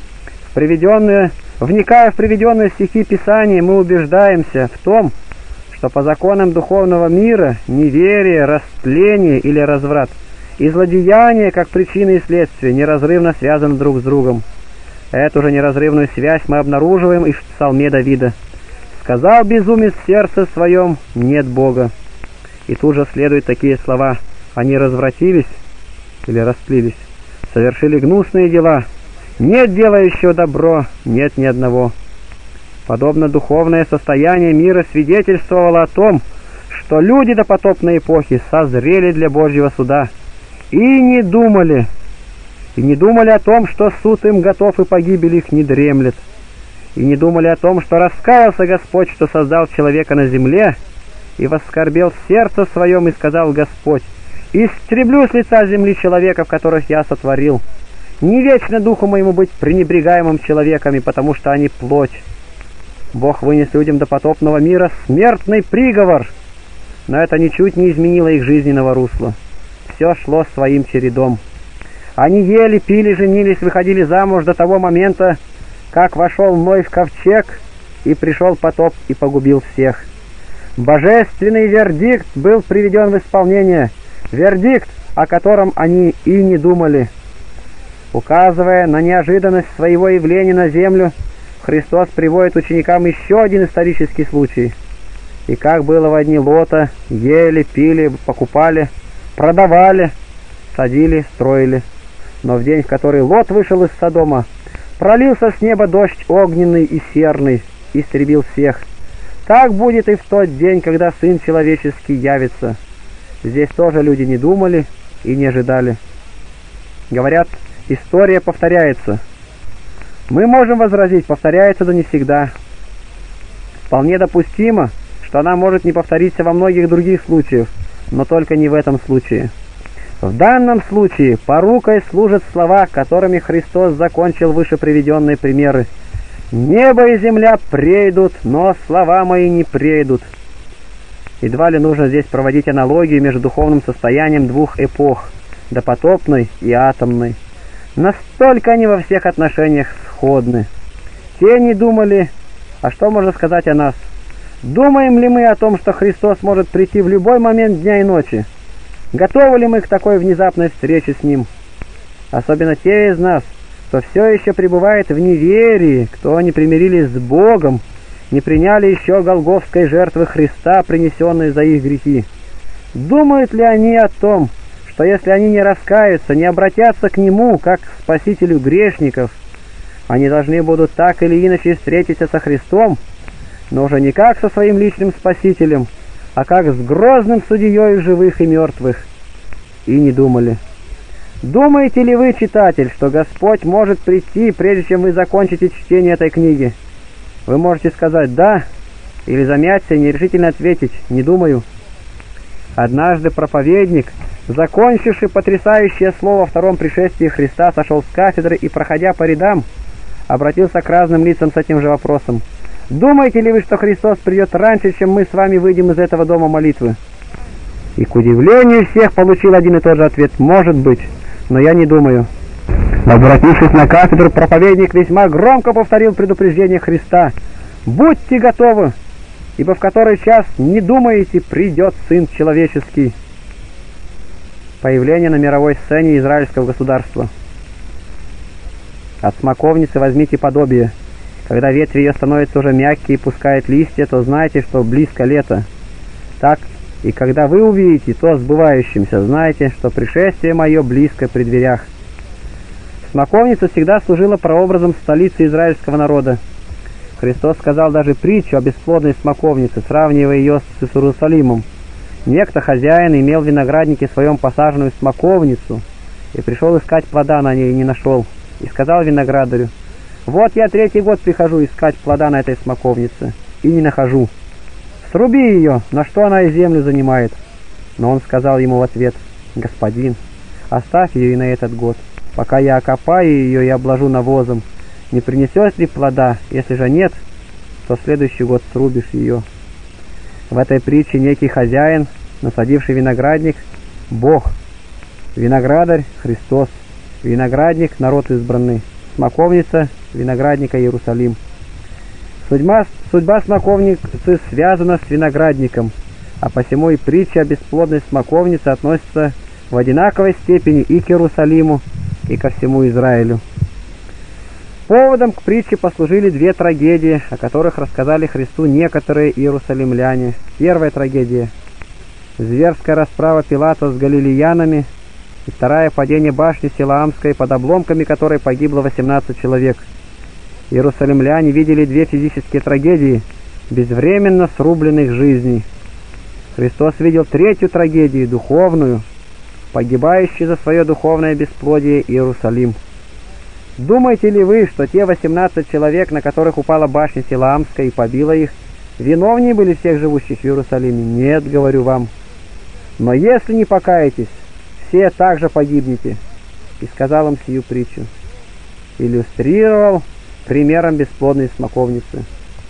вникая в приведенные стихи Писания, мы убеждаемся в том, что по законам духовного мира неверие, растление или разврат и злодеяние, как причины и следствия, неразрывно связаны друг с другом. Эту же неразрывную связь мы обнаруживаем и в псалме Давида. «Сказал безумец в сердце своем, нет Бога». И тут же следуют такие слова: «Они развратились» или «растлились», «совершили гнусные дела, нет делающего добро, нет ни одного». Подобно духовное состояние мира свидетельствовало о том, что люди допотопной эпохи созрели для Божьего суда и не думали о том, что суд им готов и погибель их не дремлет, и не думали о том, что раскаялся Господь, что создал человека на земле, и воскорбел в сердце своем, и сказал Господь: «Истреблю с лица земли человеков, которых я сотворил. Не вечно духу моему быть пренебрегаемым человеками, потому что они плоть». Бог вынес людям допотопного мира смертный приговор, но это ничуть не изменило их жизненного русла. Все шло своим чередом. Они ели, пили, женились, выходили замуж до того момента, как вошел Ной в ковчег, и пришел потоп и погубил всех. Божественный вердикт был приведен в исполнение, вердикт, о котором они и не думали. Указывая на неожиданность своего явления на землю, Христос приводит ученикам еще один исторический случай. И как было во дни Лота: ели, пили, покупали, продавали, садили, строили. Но в день, в который Лот вышел из Содома, пролился с неба дождь огненный и серный, истребил всех. Так будет и в тот день, когда Сын Человеческий явится. Здесь тоже люди не думали и не ожидали. Говорят, история повторяется. Мы можем возразить, повторяется, да не всегда. Вполне допустимо, что она может не повториться во многих других случаях, но только не в этом случае. В данном случае порукой служат слова, которыми Христос закончил выше приведенные примеры. «Небо и земля прейдут, но слова мои не прейдут». Едва ли нужно здесь проводить аналогию между духовным состоянием двух эпох – допотопной и атомной. Настолько они во всех отношениях сходны. Те не думали, а что можно сказать о нас? Думаем ли мы о том, что Христос может прийти в любой момент дня и ночи? Готовы ли мы к такой внезапной встрече с Ним? Особенно те из нас, кто все еще пребывает в неверии, кто не примирились с Богом, не приняли еще голгофской жертвы Христа, принесенной за их грехи. Думают ли они о том, что если они не раскаются, не обратятся к Нему, как к Спасителю грешников, они должны будут так или иначе встретиться со Христом, но уже не как со своим личным Спасителем, а как с грозным судьей живых и мертвых? И не думали. Думаете ли вы, читатель, что Господь может прийти, прежде чем вы закончите чтение этой книги? Вы можете сказать «да» или замяться и нерешительно ответить «не думаю». Однажды проповедник, закончивший потрясающее слово о втором пришествии Христа, сошел с кафедры и, проходя по рядам, обратился к разным лицам с этим же вопросом. «Думаете ли вы, что Христос придет раньше, чем мы с вами выйдем из этого дома молитвы?» И, к удивлению всех, получил один и тот же ответ: «Может быть, но я не думаю». Возвратившись на кафедру, проповедник весьма громко повторил предупреждение Христа: «Будьте готовы, ибо в который час, не думаете, придет Сын Человеческий». Появление на мировой сцене израильского государства. От смоковницы возьмите подобие. Когда ветви ее становятся уже мягкие и пускают листья, то знайте, что близко лето. Так и когда вы увидите то сбывающимся, знайте, что пришествие мое близко при дверях. Смоковница всегда служила прообразом столицы израильского народа. Христос сказал даже притчу о бесплодной смоковнице, сравнивая ее с Иерусалимом. Некто хозяин имел в винограднике своем посаженную смоковницу и пришел искать плода на ней и не нашел. И сказал виноградарю: «Вот я 3-й год прихожу искать плода на этой смоковнице и не нахожу. Сруби ее, на что она и землю занимает». Но он сказал ему в ответ: «Господин, оставь ее и на этот год, пока я окопаю ее и обложу навозом. Не принесет ли плода? Если же нет, то в следующий год срубишь ее». В этой притче некий хозяин, насадивший виноградник, Бог, виноградарь — Христос, виноградник — народ избранный, смоковница виноградника — Иерусалим. Судьба смоковницы связана с виноградником, а посему и притча о бесплодной смоковнице относится в одинаковой степени и к Иерусалиму, и ко всему Израилю. Поводом к притче послужили 2 трагедии, о которых рассказали Христу некоторые иерусалимляне. Первая трагедия — зверская расправа Пилата с галилеянами, и вторая — падение башни Силаамской, под обломками которой погибло 18 человек. Иерусалимляне видели 2 физические трагедии безвременно срубленных жизней. Христос видел 3-ю трагедию, духовную, погибающий за свое духовное бесплодие Иерусалим. Думаете ли вы, что те 18 человек, на которых упала башня Силаамская и побила их, виновнее были всех живущих в Иерусалиме? Нет, говорю вам. Но если не покаетесь, все также погибнете. И сказал им сию притчу. Иллюстрировал примером бесплодной смоковницы.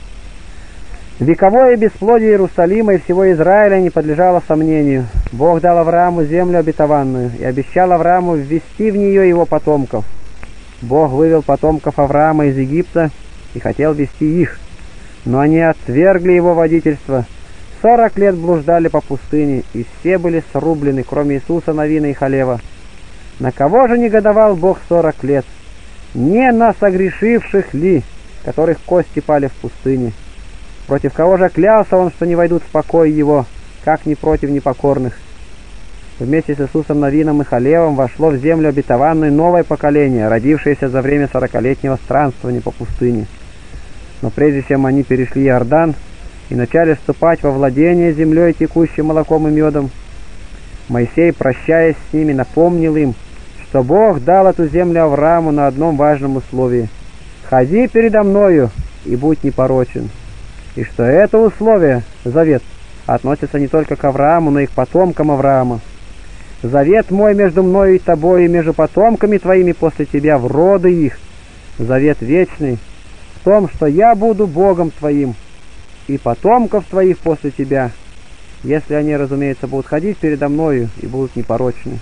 Вековое бесплодие Иерусалима и всего Израиля не подлежало сомнению. Бог дал Аврааму землю обетованную и обещал Аврааму ввести в нее его потомков. Бог вывел потомков Авраама из Египта и хотел вести их, но они отвергли его водительство. 40 лет блуждали по пустыне, и все были срублены, кроме Иисуса, Навина и Халева. На кого же негодовал Бог 40 лет? Не на согрешивших ли, которых кости пали в пустыне? Против кого же клялся он, что не войдут в покой его, как не против непокорных? Вместе с Иисусом Навином и Халевом вошло в землю обетованную новое поколение, родившееся за время 40-летнего странствования по пустыне. Но прежде чем они перешли Иордан и начали вступать во владение землей, текущей молоком и медом, Моисей, прощаясь с ними, напомнил им, что Бог дал эту землю Аврааму на одном важном условии: «Ходи передо мною и будь непорочен». И что это условие, завет, относится не только к Аврааму, но и к потомкам Авраама. «Завет мой между мною и тобой, и между потомками твоими после тебя в роды их, завет вечный, в том, что я буду Богом твоим, и потомков твоих после тебя, если они, разумеется, будут ходить передо мною и будут непорочны».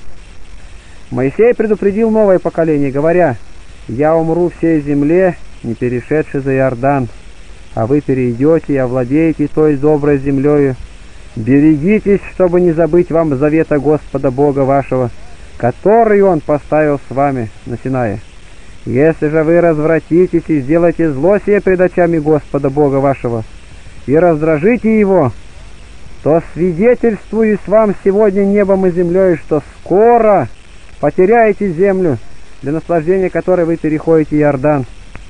Моисей предупредил новое поколение, говоря: «Я умру всей земле, не перешедший за Иордан, а вы перейдете и овладеете той доброй землею. Берегитесь, чтобы не забыть вам завета Господа Бога вашего, который Он поставил с вами на Синае. Если же вы развратитесь и сделаете зло сие пред очами Господа Бога вашего, и раздражите Его, то свидетельствую с вам сегодня небом и землей, что скоро потеряете землю, для наслаждения которой вы переходите Иордан.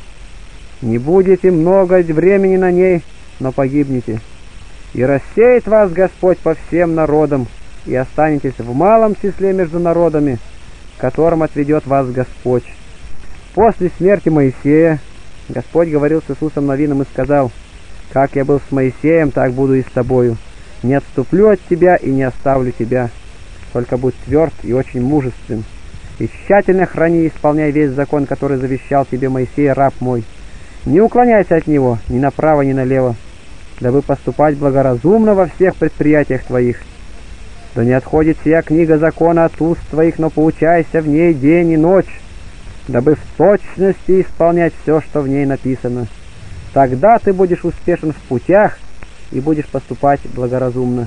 Не будете много времени на ней, но погибнете. И рассеет вас Господь по всем народам, и останетесь в малом числе между народами, которым отведет вас Господь». После смерти Моисея Господь говорил с Иисусом Навином и сказал: «Как я был с Моисеем, так буду и с тобою. Не отступлю от тебя и не оставлю тебя. Только будь тверд и очень мужествен, и тщательно храни и исполняй весь закон, который завещал тебе Моисей, раб мой. Не уклоняйся от него ни направо, ни налево, дабы поступать благоразумно во всех предприятиях твоих. Да не отходит сия книга закона от уст твоих, но поучайся в ней день и ночь, дабы в точности исполнять все, что в ней написано. Тогда ты будешь успешен в путях и будешь поступать благоразумно.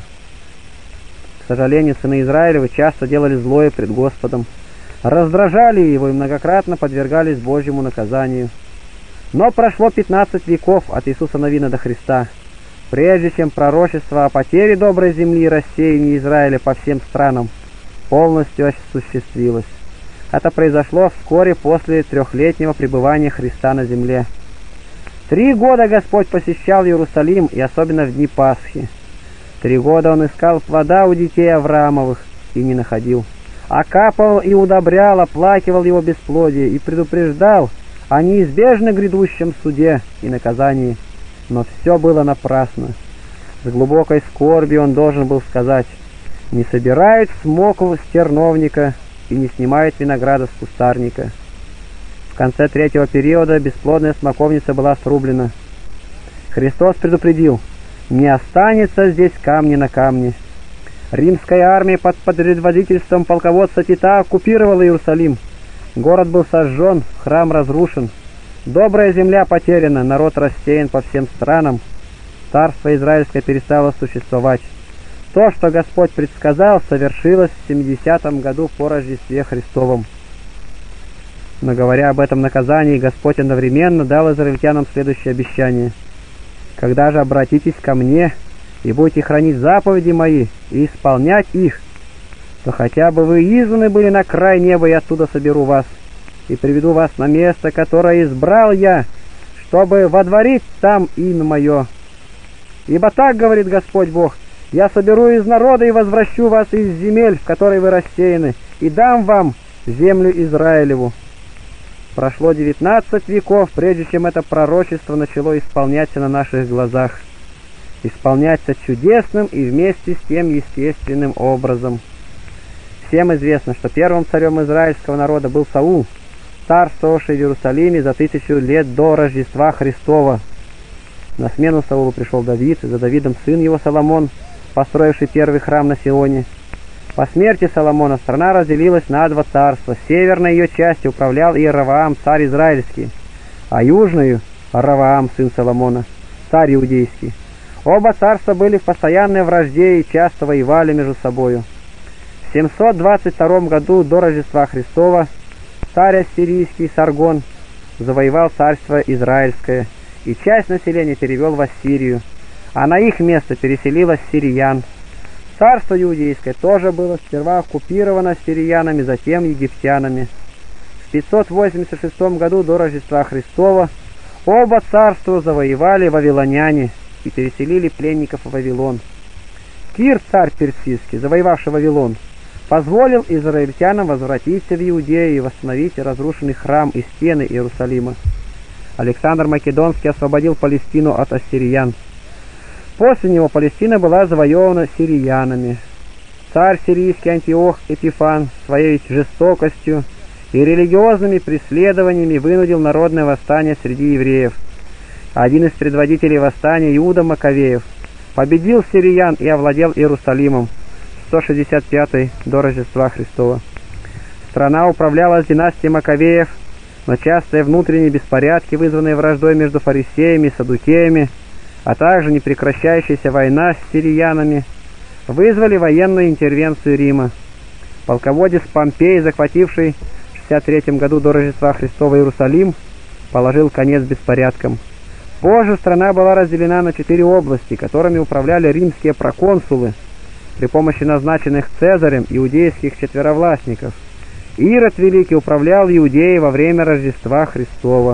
К сожалению, сыны Израилевы часто делали злое пред Господом, раздражали его и многократно подвергались Божьему наказанию. Но прошло 15 веков от Иисуса Навина до Христа, прежде чем пророчество о потере доброй земли и рассеянии Израиля по всем странам полностью осуществилось. Это произошло вскоре после 3-летнего пребывания Христа на земле. 3 года Господь посещал Иерусалим, и особенно в дни Пасхи. 3 года Он искал плода у детей Авраамовых и не находил. Окапывал и удобрял, оплакивал его бесплодие и предупреждал о неизбежно грядущем суде и наказании. Но все было напрасно. С глубокой скорбью он должен был сказать: «Не собирают смокву с терновника и не снимают винограда с кустарника». В конце 3-го периода бесплодная смоковница была срублена. Христос предупредил: «Не останется здесь камня на камне». Римская армия под предводительством полководца Тита оккупировала Иерусалим. Город был сожжен, храм разрушен. Добрая земля потеряна, народ рассеян по всем странам. Царство Израильское перестало существовать. То, что Господь предсказал, совершилось в 70-м году по Рождестве Христовом. Но говоря об этом наказании, Господь одновременно дал израильтянам следующее обещание: «Когда же обратитесь ко мне и будете хранить заповеди мои и исполнять их, то хотя бы вы изгнаны были на край неба, и оттуда соберу вас, и приведу вас на место, которое избрал я, чтобы водворить там имя мое. Ибо так говорит Господь Бог: я соберу из народа и возвращу вас из земель, в которой вы рассеяны, и дам вам землю Израилеву». Прошло 19 веков, прежде чем это пророчество начало исполняться на наших глазах. Исполняться чудесным и вместе с тем естественным образом. Всем известно, что первым царем израильского народа был Саул, царствовавший в Иерусалиме за 1000 лет до Рождества Христова. На смену Саулу пришел Давид, и за Давидом сын его Соломон, построивший первый храм на Сионе. По смерти Соломона страна разделилась на 2 царства. Северной ее частью управлял Иеровоам, царь израильский, а южную — Ровоам, сын Соломона, царь иудейский. Оба царства были в постоянной вражде и часто воевали между собою. В 722 году до Рождества Христова царь ассирийский Саргон завоевал царство израильское и часть населения перевел в Ассирию, а на их место переселил ассириян. Царство иудейское тоже было сперва оккупировано ассириянами, затем египтянами. В 586 году до Рождества Христова оба царства завоевали вавилоняне и переселили пленников в Вавилон. Кир, царь персидский, завоевавший Вавилон, позволил израильтянам возвратиться в Иудею и восстановить разрушенный храм и стены Иерусалима. Александр Македонский освободил Палестину от ассириян. После него Палестина была завоевана сириянами. Царь сирийский Антиох Эпифан своей жестокостью и религиозными преследованиями вынудил народное восстание среди евреев. Один из предводителей восстания, Иуда Маковеев, победил сириян и овладел Иерусалимом в 165 до Рождества Христова. Страна управлялась династией Маковеев, но частые внутренние беспорядки, вызванные враждой между фарисеями и саддукеями, а также непрекращающаяся война с сириянами, вызвали военную интервенцию Рима. Полководец Помпей, захвативший в 63 году до Рождества Христова Иерусалим, положил конец беспорядкам. Позже страна была разделена на 4 области, которыми управляли римские проконсулы при помощи назначенных Цезарем иудейских четверовластников. Ирод Великий управлял Иудеей во время Рождества Христова.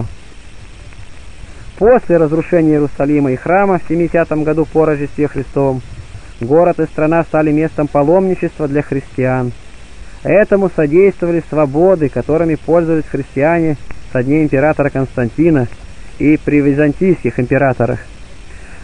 После разрушения Иерусалима и храма в 70 году по Рождестве Христовом город и страна стали местом паломничества для христиан. Этому содействовали свободы, которыми пользовались христиане со дней императора Константина и при византийских императорах.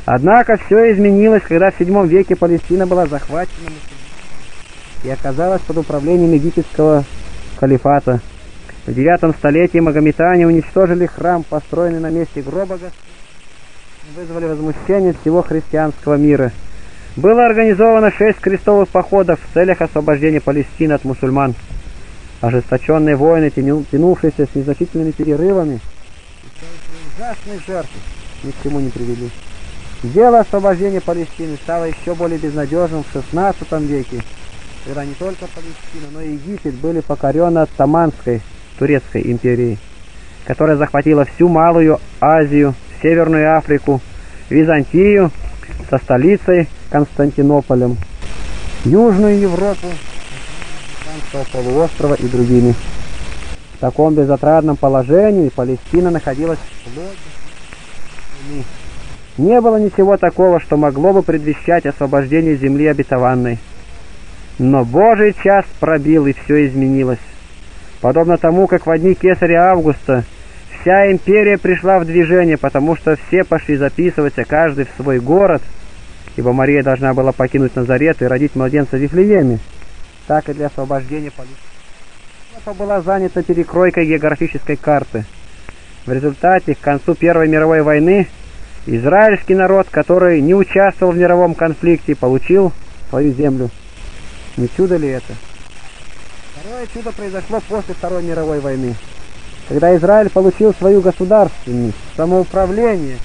Однако все изменилось, когда в VII веке Палестина была захвачена и оказалась под управлением египетского халифата. В IX столетии магометане уничтожили храм, построенный на месте гроба Господня, и вызвали возмущение всего христианского мира. Было организовано 6 крестовых походов в целях освобождения Палестины от мусульман. Ожесточенные войны, тянувшиеся с незначительными перерывами, и ужасные жертвы ни к чему не привели. Дело освобождения Палестины стало еще более безнадежным в XVI веке, когда не только Палестина, но и Египет были покорены Оттоманской, турецкой империей, которая захватила всю Малую Азию, Северную Африку, Византию со столицей Константинополем, Южную Европу, Африканского полуострова и другими. В таком безотрадном положении Палестина находилась вплоть до войны. Не было ничего такого, что могло бы предвещать освобождение земли обетованной. Но Божий час пробил, и все изменилось. Подобно тому, как в дни кесаря Августа вся империя пришла в движение, потому что все пошли записываться, каждый в свой город, ибо Мария должна была покинуть Назарет и родить младенца в Вифлееме, так и для освобождения Палестины была занята перекройкой географической карты. В результате, к концу Первой мировой войны, израильский народ, который не участвовал в мировом конфликте, получил свою землю. Не чудо ли это? Второе чудо произошло после Второй мировой войны, когда Израиль получил свою государственность, самоуправление.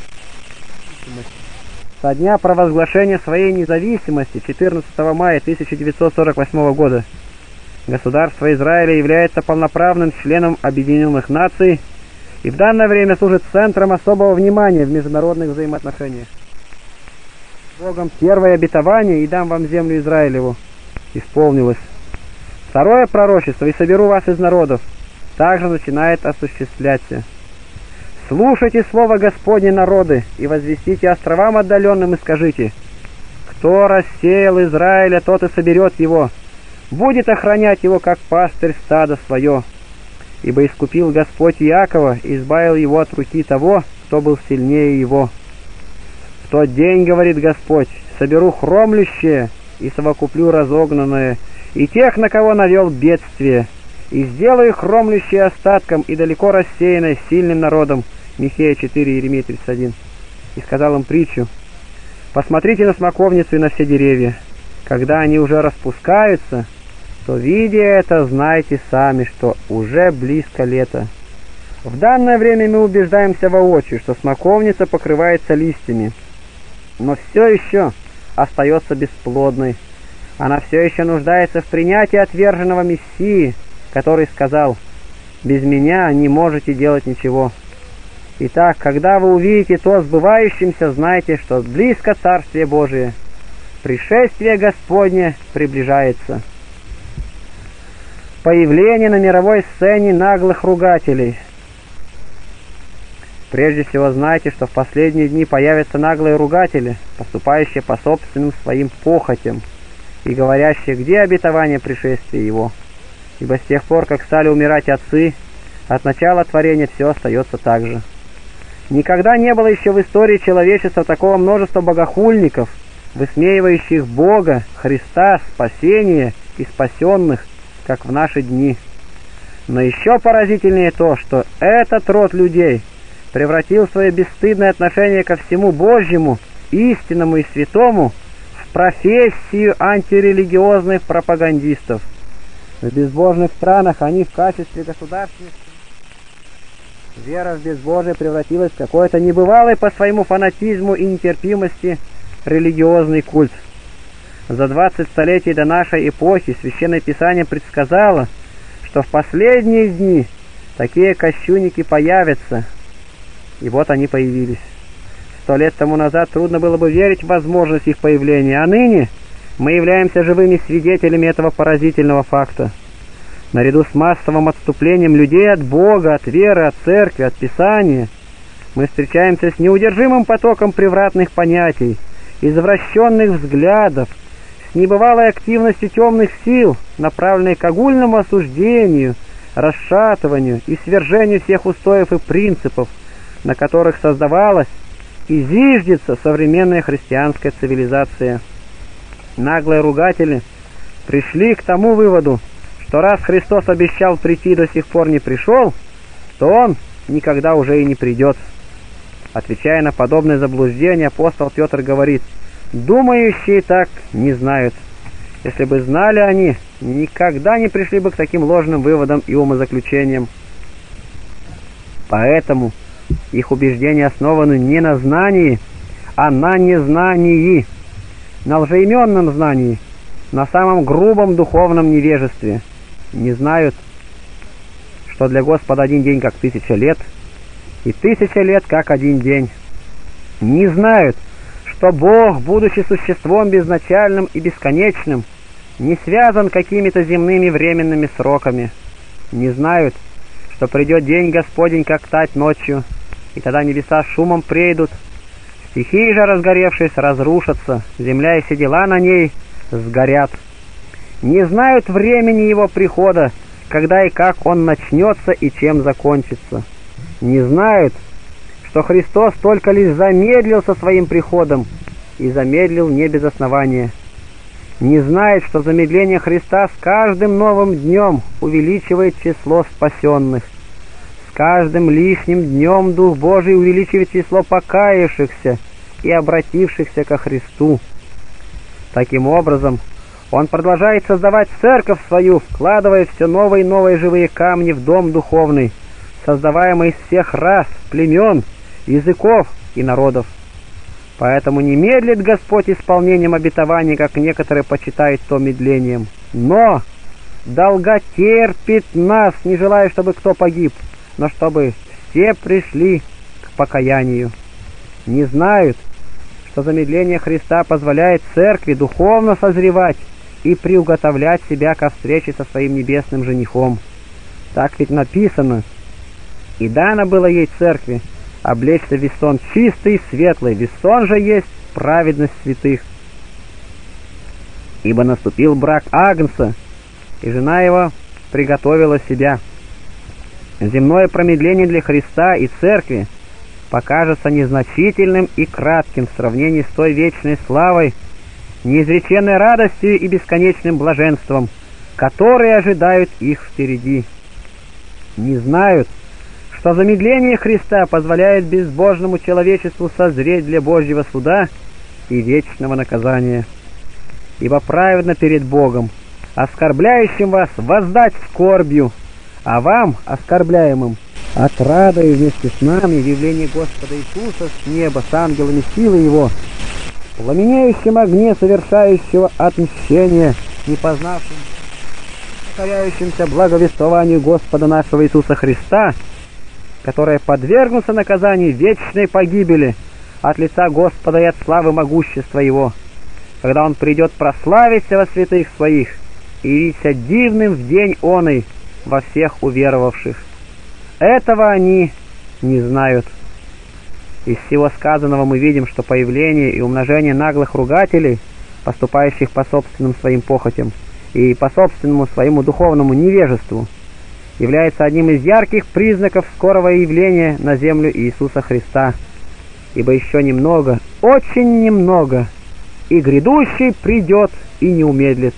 Со дня провозглашения своей независимости 14 мая 1948 года государство Израиля является полноправным членом Объединенных Наций и в данное время служит центром особого внимания в международных взаимоотношениях. Богом первое обетование «И дам вам землю Израилеву» исполнилось. Второе пророчество «И соберу вас из народов» также начинает осуществляться. «Слушайте слово Господне, народы, и возвестите островам отдаленным, и скажите: кто рассеял Израиля, тот и соберет его, будет охранять его, как пастырь стада свое. Ибо искупил Господь Иакова и избавил его от руки того, кто был сильнее его. В тот день, говорит Господь, соберу хромлющее и совокуплю разогнанное, и тех, на кого навел бедствие, и сделаю хромлющее остатком и далеко рассеянное сильным народом». Михея 4, Иеремия 31. И сказал им притчу: «Посмотрите на смоковницу и на все деревья. Когда они уже распускаются, то, видя это, знайте сами, что уже близко лето». В данное время мы убеждаемся воочию, что смоковница покрывается листьями, но все еще остается бесплодной. Она все еще нуждается в принятии отверженного Мессии, который сказал: «Без меня не можете делать ничего». Итак, когда вы увидите то сбывающимся, знайте, что близко Царствие Божие, пришествие Господне приближается. Появление на мировой сцене наглых ругателей. Прежде всего знайте, что в последние дни появятся наглые ругатели, поступающие по собственным своим похотям и говорящие, где обетование пришествия Его. Ибо с тех пор, как стали умирать отцы, от начала творения все остается так же. Никогда не было еще в истории человечества такого множества богохульников, высмеивающих Бога, Христа, спасение и спасенных, как в наши дни. Но еще поразительнее то, что этот род людей превратил свое бесстыдное отношение ко всему Божьему, истинному и святому в профессию антирелигиозных пропагандистов. В безбожных странах они в качестве государственных... Вера в безбожие превратилась в какой-то небывалый по своему фанатизму и нетерпимости религиозный культ. За 20 столетий до нашей эпохи Священное Писание предсказало, что в последние дни такие кощунники появятся. И вот они появились. 100 лет тому назад трудно было бы верить в возможность их появления, а ныне мы являемся живыми свидетелями этого поразительного факта. Наряду с массовым отступлением людей от Бога, от веры, от церкви, от Писания, мы встречаемся с неудержимым потоком превратных понятий, извращенных взглядов, с небывалой активностью темных сил, направленной к огульному осуждению, расшатыванию и свержению всех устоев и принципов, на которых создавалась и зиждется современная христианская цивилизация. Наглые ругатели пришли к тому выводу, что раз Христос обещал прийти и до сих пор не пришел, то Он никогда уже и не придет. Отвечая на подобное заблуждение, апостол Петр говорит: «Думающие так не знают. Если бы знали они, никогда не пришли бы к таким ложным выводам и умозаключениям. Поэтому их убеждения основаны не на знании, а на незнании, на лжеименном знании, на самом грубом духовном невежестве. Не знают, что для Господа один день как 1000 лет, и 1000 лет как один день. Не знают, что Бог, будучи существом безначальным и бесконечным, не связан какими-то земными временными сроками. Не знают, что придет день Господень, как тать ночью, и тогда небеса шумом прейдут, стихии же, разгоревшись, разрушатся, земля и все дела на ней сгорят. Не знают времени Его прихода, когда и как Он начнется и чем закончится. Не знают, что Христос только лишь замедлил со своим приходом, и замедлил не без основания. Не знает, что замедление Христа с каждым новым днем увеличивает число спасенных. С каждым лишним днем Дух Божий увеличивает число покаявшихся и обратившихся ко Христу. Таким образом, Он продолжает создавать церковь свою, вкладывая все новые и новые живые камни в дом духовный, создаваемый из всех рас, племен, языков и народов. Поэтому не медлит Господь исполнением обетований, как некоторые почитают то медлением, но долготерпит нас, не желая, чтобы кто погиб, но чтобы все пришли к покаянию. Не знают, что замедление Христа позволяет церкви духовно созревать и приуготовлять себя ко встрече со своим небесным женихом. Так ведь написано: «И дано было ей церкви облечься в весон чистый и светлый, весон же есть праведность святых. Ибо наступил брак Агнца, и жена его приготовила себя». Земное промедление для Христа и церкви покажется незначительным и кратким в сравнении с той вечной славой, неизреченной радостью и бесконечным блаженством, которые ожидают их впереди. Не знают, что замедление Христа позволяет безбожному человечеству созреть для Божьего суда и вечного наказания. Ибо праведно перед Богом, оскорбляющим вас, воздать скорбью, а вам, оскорбляемым, отрадой вместе с нами в явлении Господа Иисуса с неба с ангелами силы Его, в пламенеющем огне совершающего отмщение, не познавшим, покоряющимся благовествованию Господа нашего Иисуса Христа, которые подвергнутся наказанию вечной погибели от лица Господа и от славы могущества Его, когда Он придет прославиться во святых Своих и явиться дивным в день оный во всех уверовавших. Этого они не знают. Из всего сказанного мы видим, что появление и умножение наглых ругателей, поступающих по собственным своим похотям и по собственному своему духовному невежеству, является одним из ярких признаков скорого явления на землю Иисуса Христа. Ибо еще немного, очень немного, и грядущий придет и не умедлит.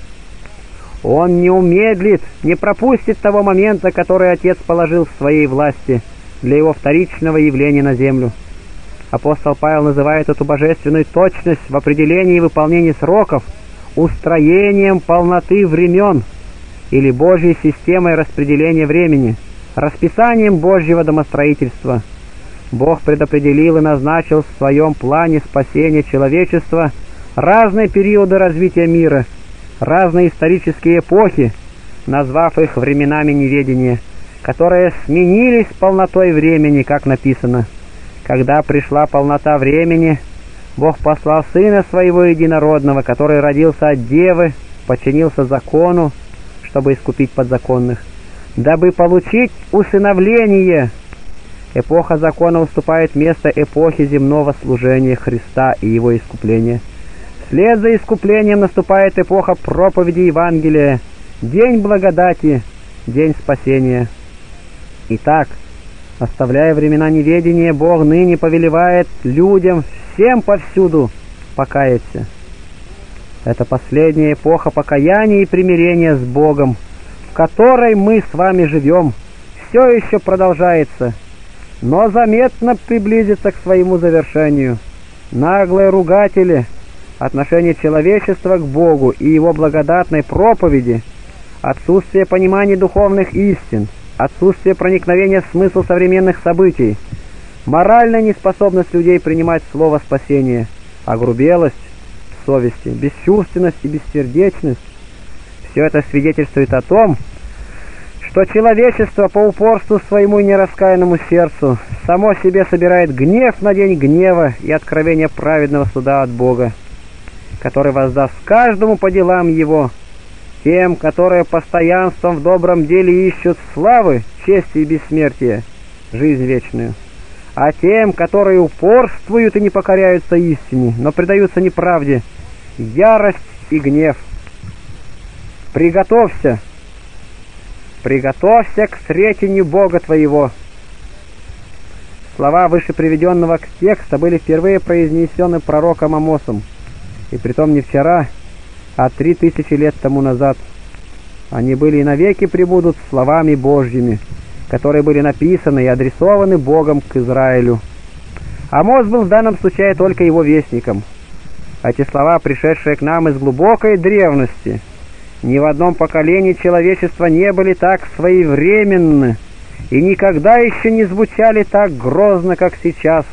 Он не умедлит, не пропустит того момента, который Отец положил в своей власти для его вторичного явления на землю. Апостол Павел называет эту божественную точность в определении и выполнении сроков устроением полноты времен, или Божьей системой распределения времени, расписанием Божьего домостроительства. Бог предопределил и назначил в своем плане спасения человечества разные периоды развития мира, разные исторические эпохи, назвав их временами неведения, которые сменились полнотой времени, как написано: «Когда пришла полнота времени, Бог послал Сына Своего Единородного, который родился от Девы, подчинился закону, чтобы искупить подзаконных, дабы получить усыновление». Эпоха закона уступает место эпохе земного служения Христа и Его искупления. Вслед за искуплением наступает эпоха проповеди Евангелия, день благодати, день спасения. Итак, Оставляя времена неведения, Бог ныне повелевает людям всем повсюду покаяться. Это последняя эпоха покаяния и примирения с Богом, в которой мы с вами живем, все еще продолжается, но заметно приблизится к своему завершению. Наглые ругатели, отношение человечества к Богу и Его благодатной проповеди, отсутствие понимания духовных истин, отсутствие проникновения в смысл современных событий, моральная неспособность людей принимать слово спасения, огрубелость совести, бесчувственность и бессердечность — все это свидетельствует о том, что человечество по упорству своему и нераскаянному сердцу само себе собирает гнев на день гнева и откровение праведного суда от Бога, который воздаст каждому по делам его, тем, которые постоянством в добром деле ищут славы, чести и бессмертия, жизнь вечную, а тем, которые упорствуют и не покоряются истине, но предаются неправде, ярость и гнев. Приготовься к встретению Бога твоего. Слова выше приведенного текста были впервые произнесены пророком Амосом, и притом не вчера, а 3000 лет тому назад. Они были и навеки пребудут словами Божьими, которые были написаны и адресованы Богом к Израилю. Амос был в данном случае только его вестником. Эти слова, пришедшие к нам из глубокой древности, ни в одном поколении человечества не были так своевременны и никогда еще не звучали так грозно, как сейчас.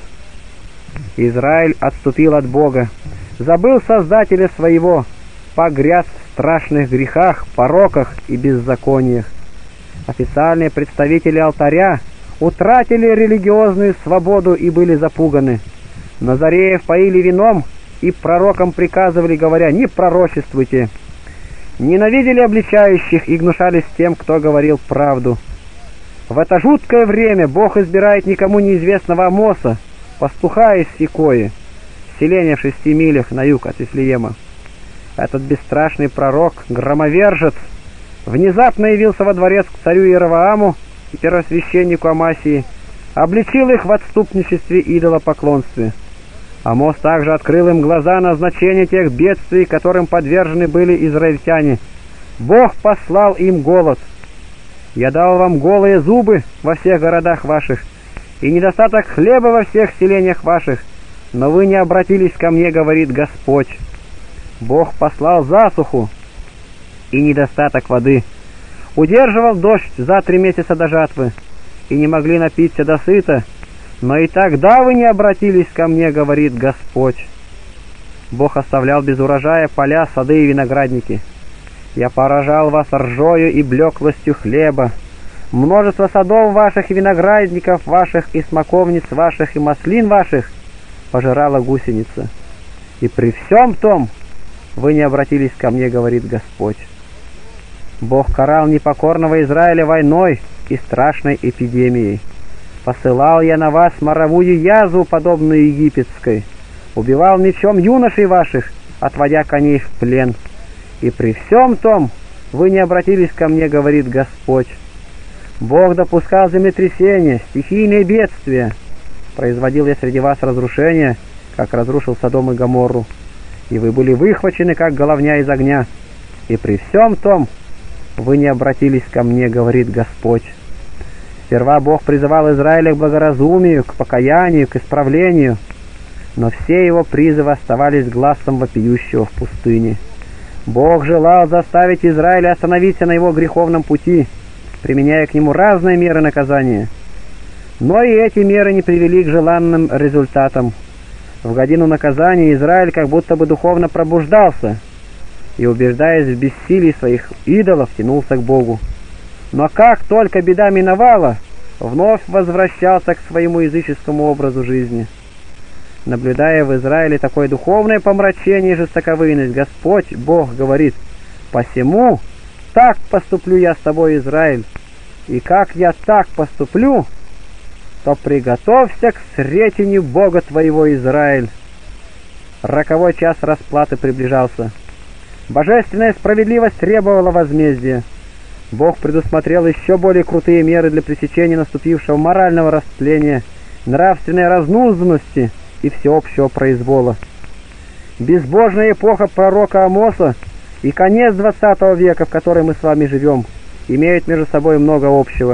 Израиль отступил от Бога, забыл Создателя своего, погряз в страшных грехах, пороках и беззакониях. Официальные представители алтаря утратили религиозную свободу и были запуганы. Назареев поили вином и пророкам приказывали, говоря: «Не пророчествуйте». Ненавидели обличающих и гнушались тем, кто говорил правду. В это жуткое время Бог избирает никому неизвестного Амоса, пастуха из Сикои, селения в 6 милях на юг от Вифлеема. Этот бесстрашный пророк, громовержец, внезапно явился во дворец к царю Иеровоаму и первосвященнику Амасии, обличил их в отступничестве и идолопоклонстве. Амос также открыл им глаза на значение тех бедствий, которым подвержены были израильтяне. Бог послал им голод. «Я дал вам голые зубы во всех городах ваших и недостаток хлеба во всех селениях ваших, но вы не обратились ко мне, говорит Господь». Бог послал засуху и недостаток воды, удерживал дождь за 3 месяца до жатвы, и не могли напиться досыта, но и тогда вы не обратились ко мне, говорит Господь. Бог оставлял без урожая поля, сады и виноградники. Я поражал вас ржою и блеклостью хлеба. Множество садов ваших и виноградников ваших и смоковниц ваших и маслин ваших пожирала гусеница. И при всем том вы не обратились ко мне, говорит Господь. Бог карал непокорного Израиля войной и страшной эпидемией. Посылал я на вас моровую язву, подобную египетской, убивал мечом юношей ваших, отводя коней в плен. И при всем том вы не обратились ко мне, говорит Господь. Бог допускал землетрясения, стихийные бедствия. Производил я среди вас разрушения, как разрушил Содом и Гоморру, и вы были выхвачены, как головня из огня. И при всем том вы не обратились ко мне, говорит Господь. Сперва Бог призывал Израиля к благоразумию, к покаянию, к исправлению, но все его призывы оставались гласом вопиющего в пустыне. Бог желал заставить Израиля остановиться на его греховном пути, применяя к нему разные меры наказания. Но и эти меры не привели к желанным результатам. В годину наказания Израиль как будто бы духовно пробуждался и, убеждаясь в бессилии своих идолов, тянулся к Богу. Но как только беда миновала, вновь возвращался к своему языческому образу жизни. Наблюдая в Израиле такое духовное помрачение и жестоковыйность, Господь, Бог, говорит: «Посему так поступлю я с тобой, Израиль, и как я так поступлю, то приготовься к встретению Бога твоего, Израиль». Роковой час расплаты приближался. Божественная справедливость требовала возмездия. Бог предусмотрел еще более крутые меры для пресечения наступившего морального растления, нравственной разнузданности и всеобщего произвола. Безбожная эпоха пророка Амоса и конец 20 века, в который мы с вами живем, имеют между собой много общего.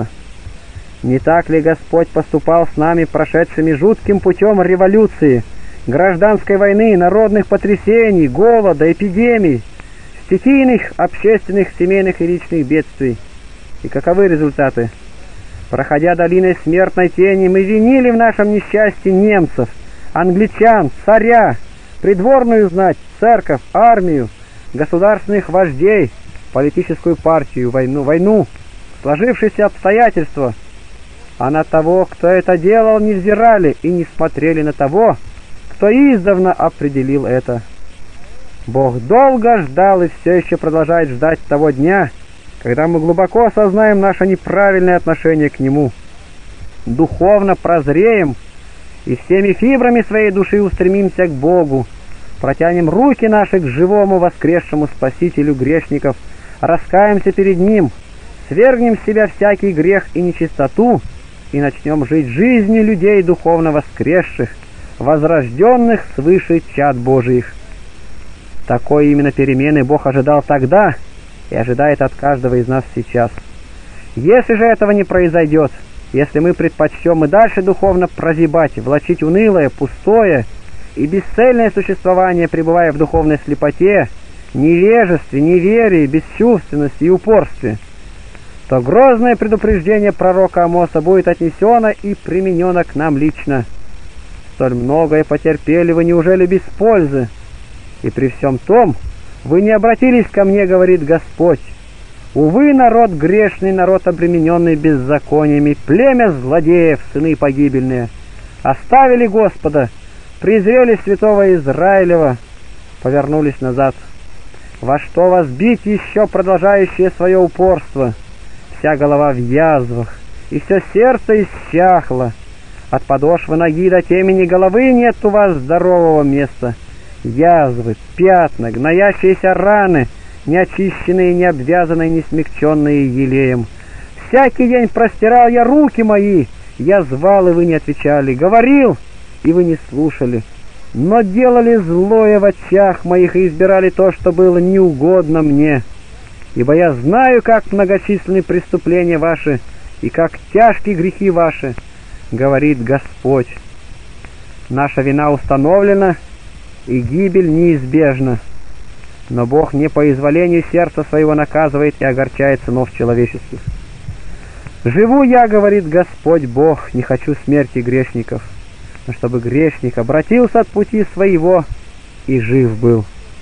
Не так ли Господь поступал с нами, прошедшими жутким путем революции, гражданской войны, народных потрясений, голода, эпидемий, стихийных, общественных, семейных и личных бедствий? И каковы результаты? Проходя долиной смертной тени, мы винили в нашем несчастье немцев, англичан, царя, придворную знать, церковь, армию, государственных вождей, политическую партию, войну, сложившиеся обстоятельства. А на того, кто это делал, не взирали и не смотрели на того, кто издавна определил это. Бог долго ждал и все еще продолжает ждать того дня, когда мы глубоко осознаем наше неправильное отношение к Нему, духовно прозреем и всеми фибрами своей души устремимся к Богу, протянем руки наши к живому воскресшему Спасителю грешников, раскаемся перед Ним, свергнем с себя всякий грех и нечистоту и начнем жить жизнью людей духовно воскресших, возрожденных свыше чад Божиих. Такой именно перемены Бог ожидал тогда и ожидает от каждого из нас сейчас. Если же этого не произойдет, если мы предпочтем и дальше духовно прозябать, влачить унылое, пустое и бесцельное существование, пребывая в духовной слепоте, невежестве, неверии, бесчувственности и упорстве, то грозное предупреждение пророка Амоса будет отнесено и применено к нам лично. Столь многое потерпели вы, неужели без пользы? И при всем том вы не обратились ко мне, говорит Господь. Увы, народ грешный, народ обремененный беззакониями, племя злодеев, сыны погибельные, оставили Господа, презрели святого Израилева, повернулись назад. Во что вас бить еще продолжающее свое упорство? Вся голова в язвах, и все сердце иссяхло. От подошвы ноги до темени головы нет у вас здорового места. Язвы, пятна, гноящиеся раны, неочищенные, не обвязанные, не смягченные елеем. Всякий день простирал я руки мои, я звал, и вы не отвечали, говорил, и вы не слушали. Но делали злое в очах моих и избирали то, что было неугодно мне. Ибо я знаю, как многочисленны преступления ваши, и как тяжкие грехи ваши, говорит Господь. Наша вина установлена, и гибель неизбежна. Но Бог не по изволению сердца своего наказывает и огорчает сынов человеческих. «Живу я, — говорит Господь Бог, — не хочу смерти грешников, но чтобы грешник обратился от пути своего и жив был».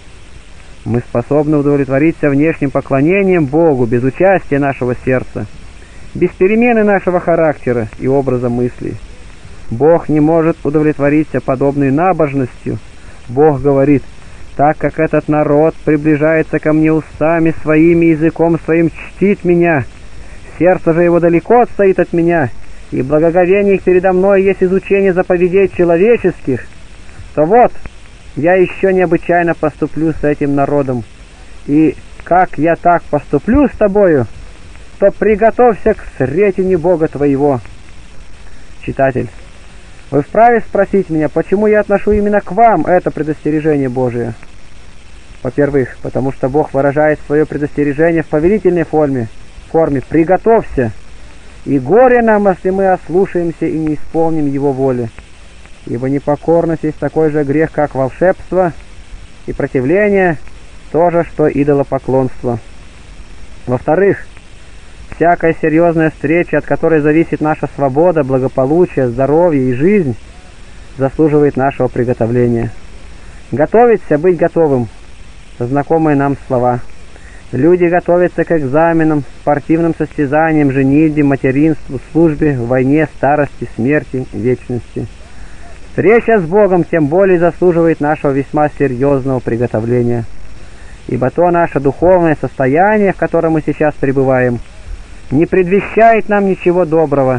Мы способны удовлетвориться внешним поклонением Богу без участия нашего сердца, без перемены нашего характера и образа мыслей. Бог не может удовлетвориться подобной набожностью. Бог говорит: так как этот народ приближается ко мне устами своими, языком своим чтит меня, сердце же его далеко отстоит от меня, и благоговение их передо мной есть изучение заповедей человеческих, то вот, я еще необычайно поступлю с этим народом, и как я так поступлю с тобою, то приготовься к сретению Бога твоего. Читатель, вы вправе спросить меня, почему я отношу именно к вам это предостережение Божие? Во-первых, потому что Бог выражает свое предостережение в повелительной форме «приготовься», и горе нам, если мы ослушаемся и не исполним Его воли. Ибо непокорность есть такой же грех, как волшебство, и противление то же, что идолопоклонство. Во-вторых, всякая серьезная встреча, от которой зависит наша свобода, благополучие, здоровье и жизнь, заслуживает нашего приготовления. Готовиться, быть готовым — знакомые нам слова. Люди готовятся к экзаменам, спортивным состязаниям, женитьбе, материнству, службе, войне, старости, смерти, вечности. Встреча с Богом тем более заслуживает нашего весьма серьезного приготовления. Ибо то наше духовное состояние, в котором мы сейчас пребываем, не предвещает нам ничего доброго.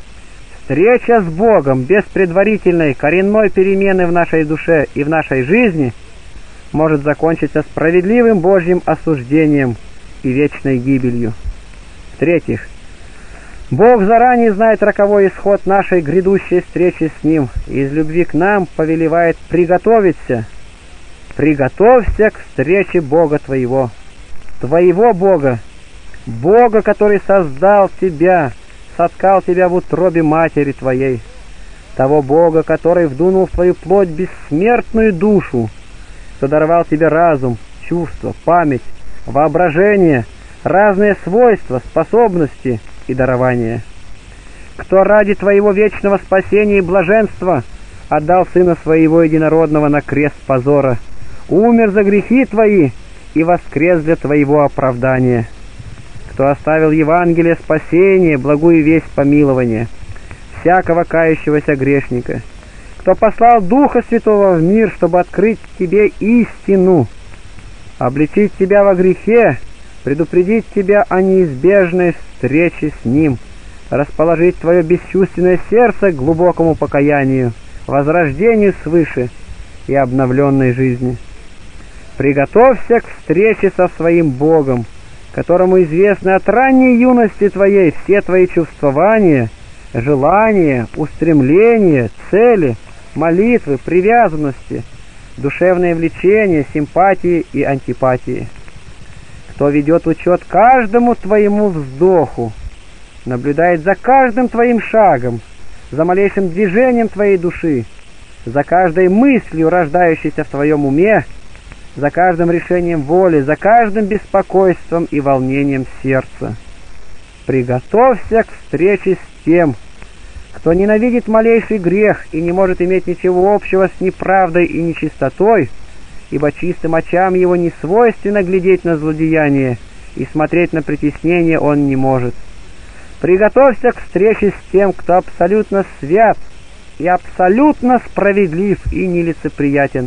Встреча с Богом без предварительной коренной перемены в нашей душе и в нашей жизни может закончиться справедливым Божьим осуждением и вечной гибелью. В-третьих, Бог заранее знает роковой исход нашей грядущей встречи с Ним, и из любви к нам повелевает приготовиться. Приготовься к встрече Бога твоего, Бога, Бога, который создал тебя, соткал тебя в утробе матери твоей, того Бога, который вдунул в твою плоть бессмертную душу, кто даровал тебе разум, чувство, память, воображение, разные свойства, способности и дарования, кто ради твоего вечного спасения и блаженства отдал Сына Своего Единородного на крест позора, умер за грехи твои и воскрес для твоего оправдания, кто оставил Евангелие спасения, благую весть помилования всякого кающегося грешника, кто послал Духа Святого в мир, чтобы открыть тебе истину, обличить тебя во грехе, предупредить тебя о неизбежной встрече с Ним, расположить твое бесчувственное сердце к глубокому покаянию, возрождению свыше и обновленной жизни. Приготовься к встрече со своим Богом, которому известны от ранней юности твоей все твои чувствования, желания, устремления, цели, молитвы, привязанности, душевные влечения, симпатии и антипатии. Кто ведет учет каждому твоему вздоху, наблюдает за каждым твоим шагом, за малейшим движением твоей души, за каждой мыслью, рождающейся в твоем уме, за каждым решением воли, за каждым беспокойством и волнением сердца. Приготовься к встрече с тем, кто ненавидит малейший грех и не может иметь ничего общего с неправдой и нечистотой, ибо чистым очам его не свойственно глядеть на злодеяние, и смотреть на притеснение он не может. Приготовься к встрече с тем, кто абсолютно свят и абсолютно справедлив и нелицеприятен,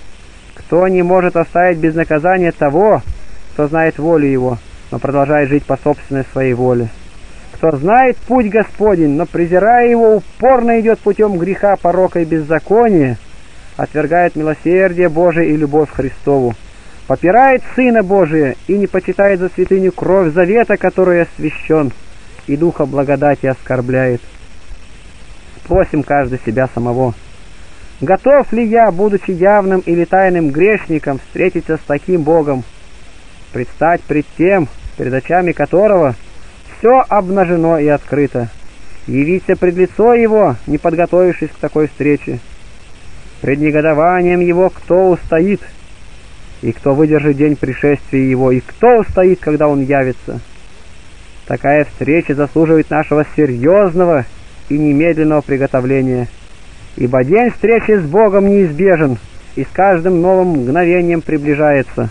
кто не может оставить без наказания того, кто знает волю его, но продолжает жить по собственной своей воле, кто знает путь Господень, но, презирая его, упорно идет путем греха, порока и беззакония, отвергает милосердие Божие и любовь Христову, попирает Сына Божия и не почитает за святыню кровь завета, который освящен, и духа благодати оскорбляет. Спросим каждый себя самого: готов ли я, будучи явным или тайным грешником, встретиться с таким Богом, предстать пред тем, перед очами которого все обнажено и открыто, явиться пред лицо Его, не подготовившись к такой встрече? Пред негодованием Его кто устоит, и кто выдержит день пришествия Его, и кто устоит, когда Он явится? Такая встреча заслуживает нашего серьезного и немедленного приготовления, ибо день встречи с Богом неизбежен и с каждым новым мгновением приближается.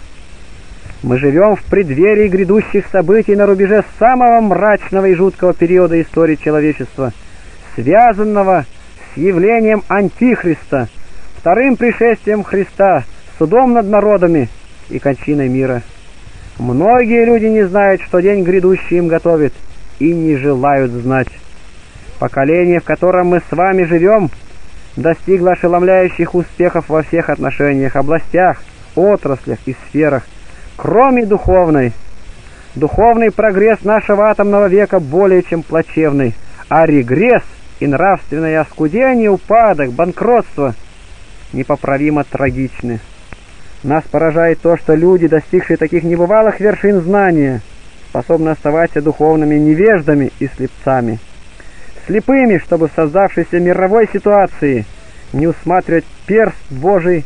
Мы живем в преддверии грядущих событий на рубеже самого мрачного и жуткого периода истории человечества, связанного с явлением Антихриста, вторым пришествием Христа, судом над народами и кончиной мира. Многие люди не знают, что день грядущий им готовит, и не желают знать. Поколение, в котором мы с вами живем, достигло ошеломляющих успехов во всех отношениях, областях, отраслях и сферах, кроме духовной. Духовный прогресс нашего атомного века более чем плачевный, а регресс и нравственное оскудение, упадок, банкротство непоправимо трагичны. Нас поражает то, что люди, достигшие таких небывалых вершин знания, способны оставаться духовными невеждами и слепцами. Слепыми, чтобы в создавшейся мировой ситуации не усматривать перст Божий,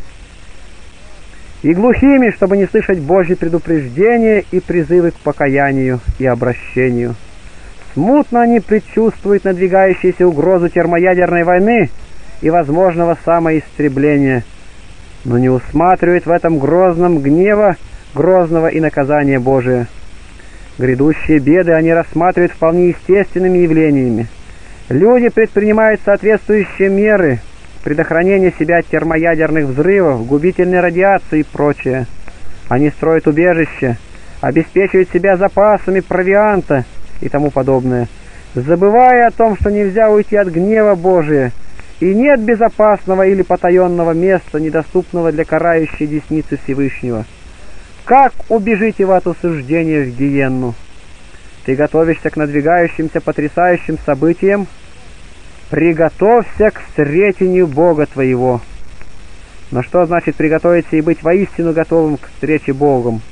и глухими, чтобы не слышать Божьи предупреждения и призывы к покаянию и обращению. Смутно они предчувствуют надвигающуюся угрозу термоядерной войны и возможного самоисстребления, но не усматривают в этом грозном гнева, грозного и наказания Божия. Грядущие беды они рассматривают вполне естественными явлениями. Люди предпринимают соответствующие меры предохранения себя от термоядерных взрывов, губительной радиации и прочее. Они строят убежища, обеспечивают себя запасами провианта и тому подобное, забывая о том, что нельзя уйти от гнева Божия, и нет безопасного или потаенного места, недоступного для карающей десницы Всевышнего. Как убежите вы от осуждения в гиенну? Ты готовишься к надвигающимся потрясающим событиям? Приготовься к встретению Бога твоего. Но что значит приготовиться и быть воистину готовым к встрече с Богом?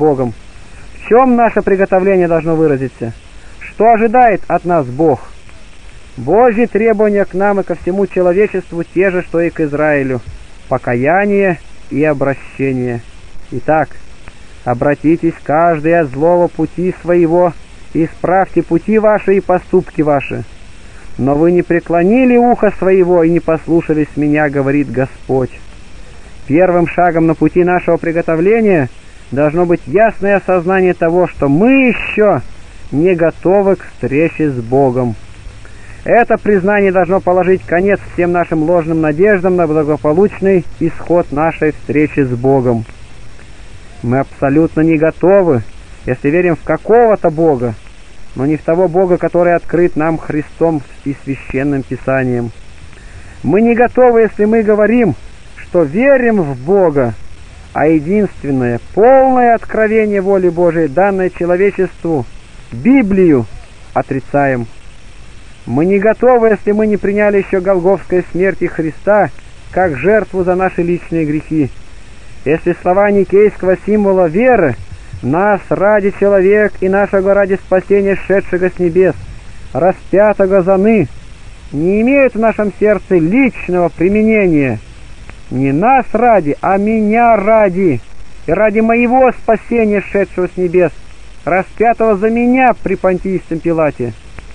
В чем наше приготовление должно выразиться? Что ожидает от нас Бог? Божьи требования к нам и ко всему человечеству те же, что и к Израилю. Покаяние и обращение. Итак, обратитесь каждый от злого пути своего, и исправьте пути ваши и поступки ваши. Но вы не преклонили ухо своего и не послушались меня, говорит Господь. Первым шагом на пути нашего приготовления должно быть ясное осознание того, что мы еще не готовы к встрече с Богом. Это признание должно положить конец всем нашим ложным надеждам на благополучный исход нашей встречи с Богом. Мы абсолютно не готовы, если верим в какого-то Бога, но не в того Бога, который открыт нам Христом и Священным Писанием. Мы не готовы, если мы говорим, что верим в Бога, а единственное, полное откровение воли Божией, данное человечеству, Библию, отрицаем. Мы не готовы, если мы не приняли еще голгофской смерти Христа как жертву за наши личные грехи. Если слова никейского символа веры «Нас ради человек и нашего ради спасения, шедшего с небес, распятого за ны» не имеют в нашем сердце личного применения. Не нас ради, а меня ради, и ради моего спасения, шедшего с небес, распятого за меня при Понтийском Пилате.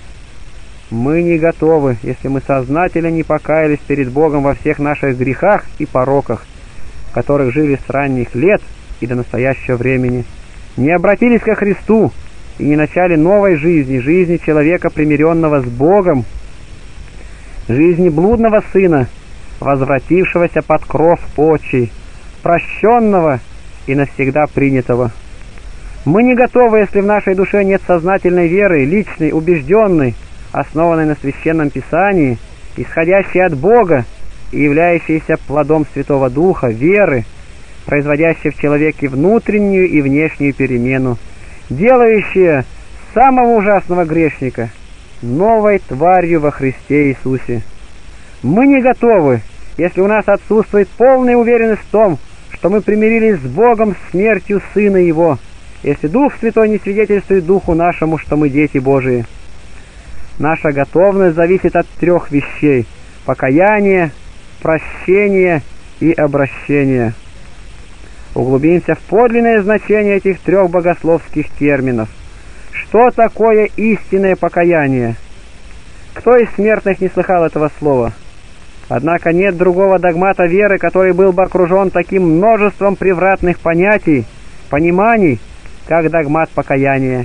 Мы не готовы, если мы сознательно не покаялись перед Богом во всех наших грехах и пороках, в которых жили с ранних лет и до настоящего времени, не обратились ко Христу и не начали новой жизни, жизни человека, примиренного с Богом, жизни блудного сына, возвратившегося под кров отчий, прощенного и навсегда принятого. Мы не готовы, если в нашей душе нет сознательной веры, личной, убежденной, основанной на Священном Писании, исходящей от Бога и являющейся плодом Святого Духа, веры, производящей в человеке внутреннюю и внешнюю перемену, делающая самого ужасного грешника новой тварью во Христе Иисусе. Мы не готовы, если у нас отсутствует полная уверенность в том, что мы примирились с Богом смертью Сына Его, если Дух Святой не свидетельствует Духу нашему, что мы дети Божии. Наша готовность зависит от трех вещей: покаяния, прощения и обращения. Углубимся в подлинное значение этих трех богословских терминов. Что такое истинное покаяние? Кто из смертных не слыхал этого слова? Однако нет другого догмата веры, который был бы окружен таким множеством превратных понятий, пониманий, как догмат покаяния.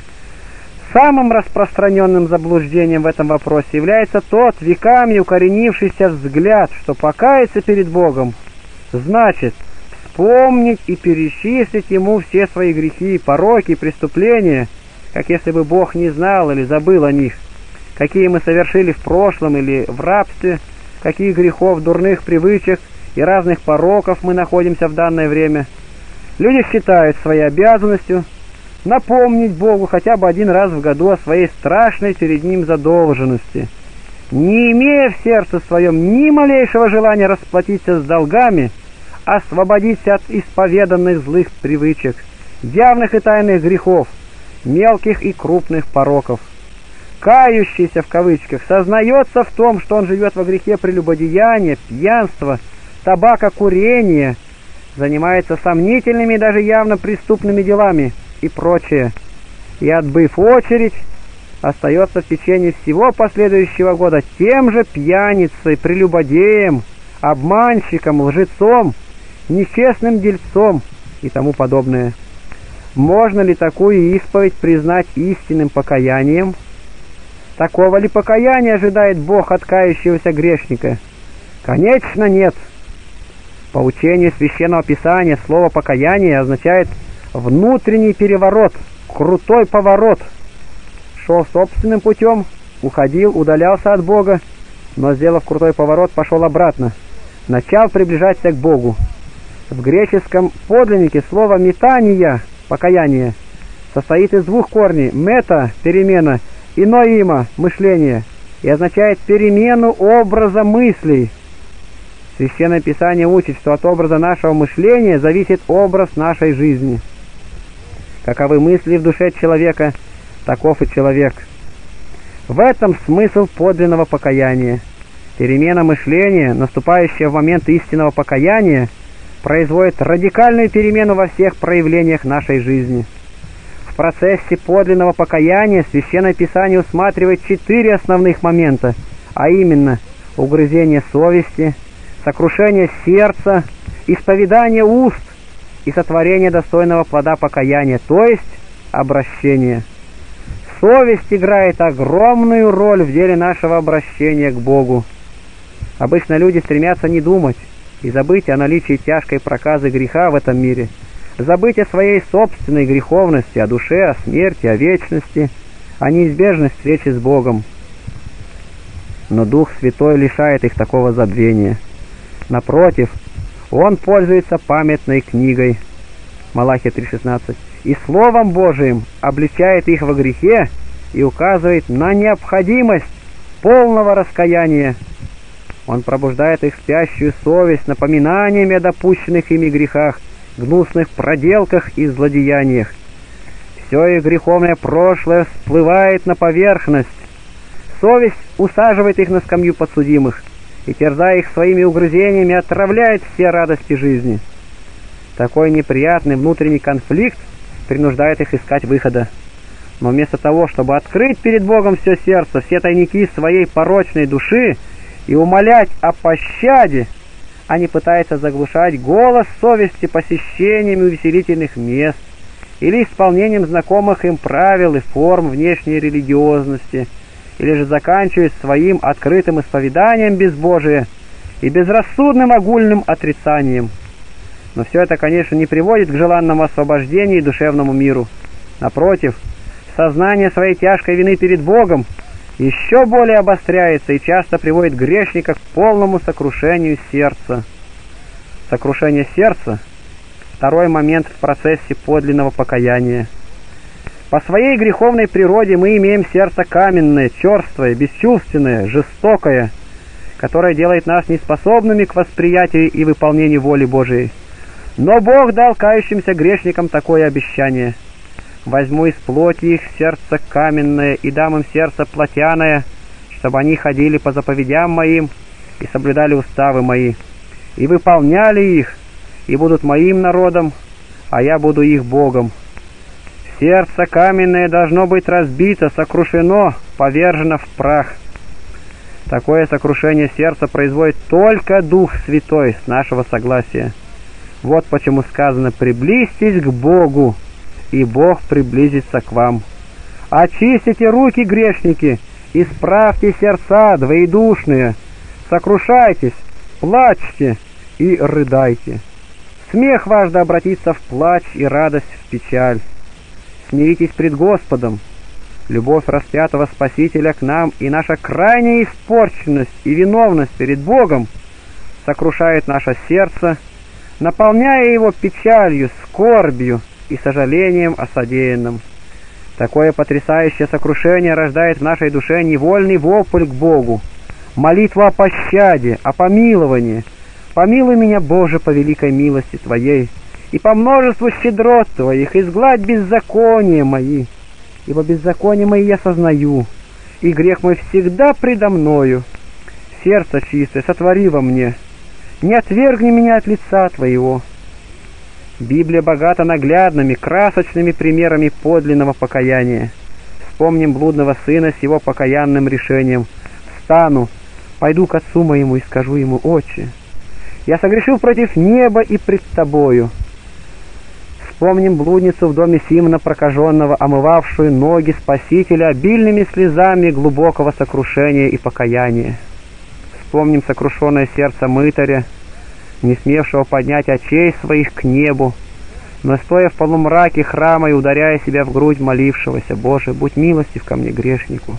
Самым распространенным заблуждением в этом вопросе является тот веками укоренившийся взгляд, что покаяться перед Богом значит вспомнить и перечислить Ему все свои грехи, пороки, преступления, как если бы Бог не знал или забыл о них, какие мы совершили в прошлом или в рабстве, каких грехов, дурных привычек и разных пороков мы находимся в данное время. Люди считают своей обязанностью напомнить Богу хотя бы один раз в году о своей страшной перед Ним задолженности, не имея в сердце своем ни малейшего желания расплатиться с долгами, освободиться от исповеданных злых привычек, явных и тайных грехов, мелких и крупных пороков. Кающийся в кавычках сознается в том, что он живет во грехе прелюбодеяния, пьянства, табакокурения, занимается сомнительными и даже явно преступными делами и прочее, и, отбыв очередь, остается в течение всего последующего года тем же пьяницей, прелюбодеем, обманщиком, лжецом, нечестным дельцом и тому подобное. Можно ли такую исповедь признать истинным покаянием? Такого ли покаяния ожидает Бог от кающегося грешника? Конечно, нет. По учению Священного Писания слово «покаяние» означает внутренний переворот, крутой поворот. Шел собственным путем, уходил, удалялся от Бога, но, сделав крутой поворот, пошел обратно, начал приближаться к Богу. В греческом подлиннике слово «метания», покаяние, состоит из двух корней: мета – перемена, и ноима – мышление, и означает перемену образа мыслей. Священное Писание учит, что от образа нашего мышления зависит образ нашей жизни. Каковы мысли в душе человека, таков и человек. В этом смысл подлинного покаяния. Перемена мышления, наступающая в момент истинного покаяния, производит радикальную перемену во всех проявлениях нашей жизни. В процессе подлинного покаяния Священное Писание усматривает 4 основных момента, а именно угрызение совести, сокрушение сердца, исповедание уст и сотворение достойного плода покаяния, то есть обращение. Совесть играет огромную роль в деле нашего обращения к Богу. Обычно люди стремятся не думать и забыть о наличии тяжкой проказы греха в этом мире, забыть о своей собственной греховности, о душе, о смерти, о вечности, о неизбежной встрече с Богом. Но Дух Святой лишает их такого забвения. Напротив, Он пользуется памятной книгой, Малахия 3,16, и Словом Божиим обличает их во грехе и указывает на необходимость полного раскаяния. Он пробуждает их спящую совесть напоминаниями о допущенных ими грехах, гнусных проделках и злодеяниях. Все их греховное прошлое всплывает на поверхность. Совесть усаживает их на скамью подсудимых и, терзая их своими угрызениями, отравляет все радости жизни. Такой неприятный внутренний конфликт принуждает их искать выхода. Но вместо того, чтобы открыть перед Богом все сердце, все тайники своей порочной души и умолять о пощаде, они пытаются заглушать голос совести посещениями увеселительных мест или исполнением знакомых им правил и форм внешней религиозности, или же заканчивают своим открытым исповеданием безбожия и безрассудным огульным отрицанием. Но все это, конечно, не приводит к желанному освобождению и душевному миру. Напротив, сознание своей тяжкой вины перед Богом еще более обостряется и часто приводит грешника к полному сокрушению сердца. Сокрушение сердца – второй момент в процессе подлинного покаяния. По своей греховной природе мы имеем сердце каменное, черствое, бесчувственное, жестокое, которое делает нас неспособными к восприятию и выполнению воли Божией. Но Бог дал кающимся грешникам такое обещание: «Возьму из плоти их сердце каменное и дам им сердце плотяное, чтобы они ходили по заповедям моим и соблюдали уставы мои, и выполняли их, и будут моим народом, а я буду их Богом». Сердце каменное должно быть разбито, сокрушено, повержено в прах. Такое сокрушение сердца производит только Дух Святой с нашего согласия. Вот почему сказано: «Приблизьтесь к Богу, и Бог приблизится к вам». Очистите руки, грешники, исправьте сердца двоедушные, сокрушайтесь, плачьте и рыдайте. Смех ваш да обратится в плач и радость в печаль. Смиритесь пред Господом. Любовь распятого Спасителя к нам и наша крайняя испорченность и виновность перед Богом сокрушает наше сердце, наполняя его печалью, скорбью и сожалением о содеянном. Такое потрясающее сокрушение рождает в нашей душе невольный вопль к Богу, молитву о пощаде, о помиловании. «Помилуй меня, Боже, по великой милости Твоей, и по множеству щедрот Твоих изгладь беззакония мои, ибо беззакония мои я сознаю, и грех мой всегда предо мною. Сердце чистое сотвори во мне, не отвергни меня от лица Твоего». Библия богата наглядными, красочными примерами подлинного покаяния. Вспомним блудного сына с его покаянным решением: «Встану, пойду к отцу моему и скажу ему: Отче, я согрешил против неба и пред Тобою». Вспомним блудницу в доме Симона прокаженного, омывавшую ноги Спасителя обильными слезами глубокого сокрушения и покаяния. Вспомним сокрушенное сердце мытаря, не смевшего поднять очей своих к небу, но стоя в полумраке храма и ударяя себя в грудь молившегося: «Боже, будь милостив ко мне, грешнику».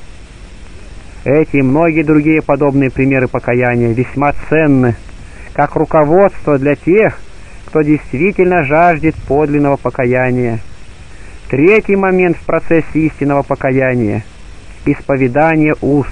Эти и многие другие подобные примеры покаяния весьма ценны, как руководство для тех, кто действительно жаждет подлинного покаяния. Третий момент в процессе истинного покаяния – исповедание уст.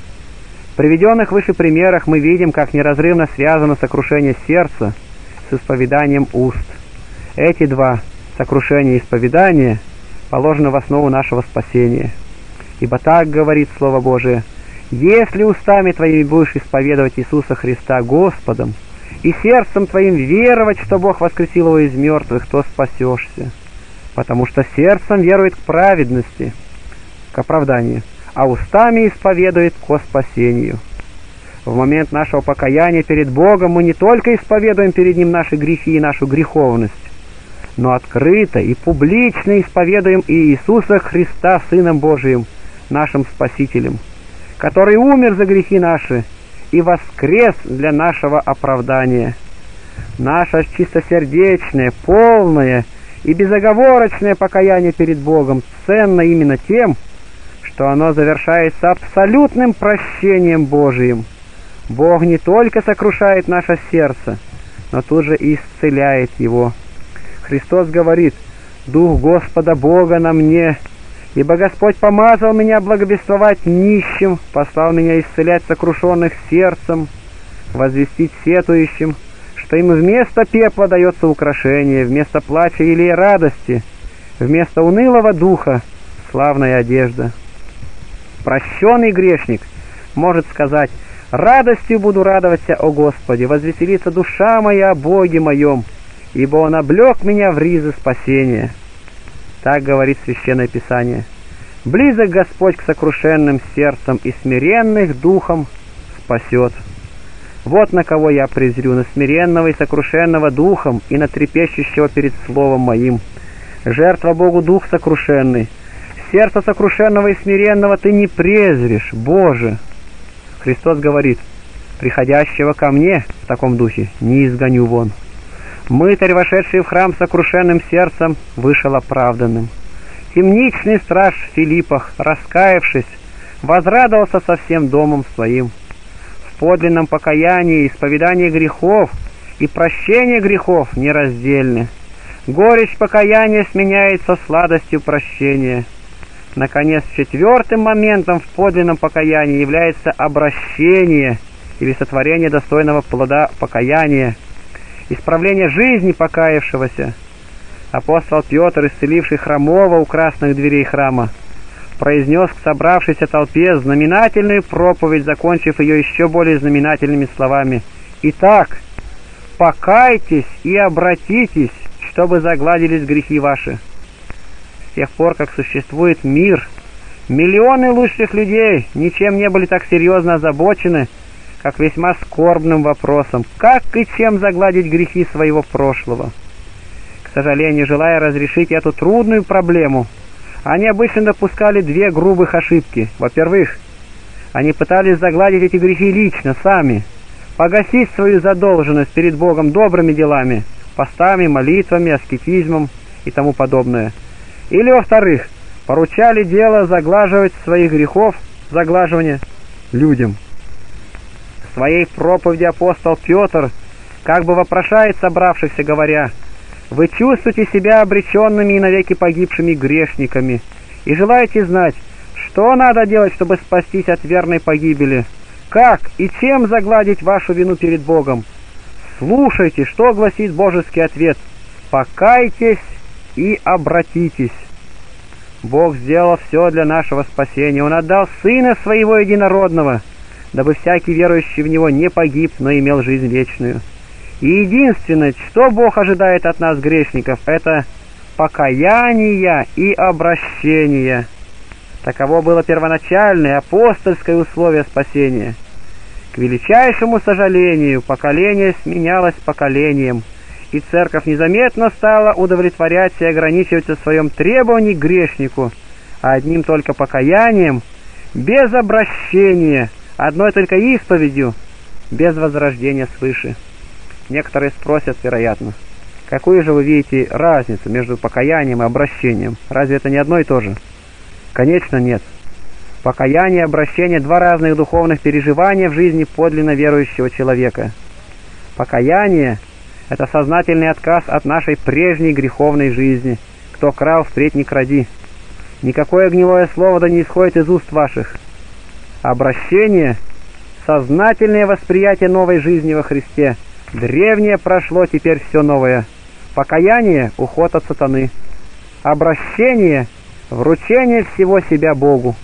В приведенных выше примерах мы видим, как неразрывно связано сокрушение сердца с исповеданием уст. Эти два – сокрушение и исповедание – положены в основу нашего спасения. Ибо так говорит Слово Божие: «Если устами твоими будешь исповедовать Иисуса Христа Господом, и сердцем твоим веровать, что Бог воскресил его из мертвых, то спасешься. Потому что сердцем верует к праведности, к оправданию, а устами исповедует ко спасению». В момент нашего покаяния перед Богом мы не только исповедуем перед Ним наши грехи и нашу греховность, но открыто и публично исповедуем и Иисуса Христа Сыном Божиим, нашим Спасителем, который умер за грехи наши и воскрес для нашего оправдания. Наше чистосердечное, полное и безоговорочное покаяние перед Богом ценно именно тем, что оно завершается абсолютным прощением Божиим. Бог не только сокрушает наше сердце, но тут же и исцеляет его. Христос говорит: «Дух Господа Бога на мне, ибо Господь помазал меня благовествовать нищим, послал меня исцелять сокрушенных сердцем, возвестить сетующим, что им вместо пепла дается украшение, вместо плача или радости, вместо унылого духа славная одежда». Прощенный грешник может сказать: «Радостью буду радоваться о Господе, возвеселится душа моя о Боге моем, ибо Он облек меня в ризы спасения». Так говорит Священное Писание. «Близок Господь к сокрушенным сердцем, и смиренных духом спасет». Вот на кого я презрю: на смиренного и сокрушенного духом, и на трепещущего перед Словом Моим. Жертва Богу дух сокрушенный. Сердце сокрушенного и смиренного ты не презришь, Боже. Христос говорит: «Приходящего ко мне в таком духе не изгоню вон». Мытарь, вошедший в храм с сокрушенным сердцем, вышел оправданным. Темничный страж в Филиппах, раскаявшись, возрадовался со всем домом своим. В подлинном покаянии, исповедании грехов и прощении грехов нераздельны. Горечь покаяния сменяется сладостью прощения. Наконец, четвертым моментом в подлинном покаянии является обращение или сотворение достойного плода покаяния, исправление жизни покаявшегося. Апостол Петр, исцеливший хромого у красных дверей храма, произнес к собравшейся толпе знаменательную проповедь, закончив ее еще более знаменательными словами: «Итак, покайтесь и обратитесь, чтобы загладились грехи ваши». С тех пор, как существует мир, миллионы лучших людей ничем не были так серьезно озабочены, как весьма скорбным вопросом: как и чем загладить грехи своего прошлого. К сожалению, желая разрешить эту трудную проблему, они обычно допускали две грубых ошибки. Во-первых, они пытались загладить эти грехи лично, сами, погасить свою задолженность перед Богом добрыми делами, постами, молитвами, аскетизмом и тому подобное. Или, во-вторых, поручали дело заглаживать своих грехов, заглаживание, людям. В своей проповеди апостол Петр как бы вопрошает собравшихся, говоря: «Вы чувствуете себя обреченными и навеки погибшими грешниками, и желаете знать, что надо делать, чтобы спастись от верной погибели, как и чем загладить вашу вину перед Богом. Слушайте, что гласит божеский ответ: покайтесь и обратитесь». Бог сделал все для нашего спасения. Он отдал Сына Своего Единородного, дабы всякий верующий в Него не погиб, но имел жизнь вечную. И единственное, что Бог ожидает от нас, грешников, это покаяние и обращение. Таково было первоначальное апостольское условие спасения. К величайшему сожалению, поколение сменялось поколением, и Церковь незаметно стала удовлетворяться и ограничиваться в своем требовании к грешнику одним только покаянием, без обращения, одной только исповедью, без возрождения свыше. Некоторые спросят, вероятно: какую же вы видите разницу между покаянием и обращением? Разве это не одно и то же? Конечно, нет. Покаяние и обращение – два разных духовных переживания в жизни подлинно верующего человека. Покаяние – это сознательный отказ от нашей прежней греховной жизни, Кто крал, впредь не кради. Никакое гнилое слово да не исходит из уст ваших. Обращение — сознательное восприятие новой жизни во Христе. Древнее прошло, теперь все новое. Покаяние — уход от сатаны. Обращение — вручение всего себя Богу.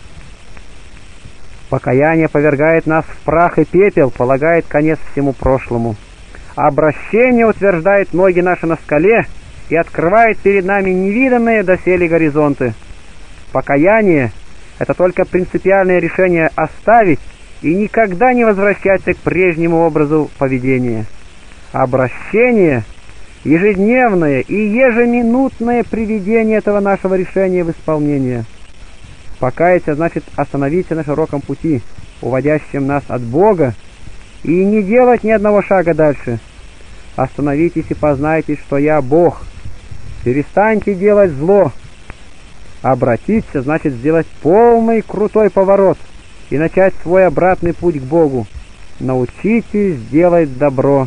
Покаяние повергает нас в прах и пепел, полагает конец всему прошлому. Обращение утверждает ноги наши на скале и открывает перед нами невиданные доселе горизонты. Покаяние — это только принципиальное решение оставить и никогда не возвращаться к прежнему образу поведения. Обращение — ежедневное и ежеминутное приведение этого нашего решения в исполнение. Покаяться значит остановиться на широком пути, уводящем нас от Бога, и не делать ни одного шага дальше. Остановитесь и познайте, что я Бог. Перестаньте делать зло. Обратиться значит сделать полный крутой поворот и начать свой обратный путь к Богу. Научитесь делать добро.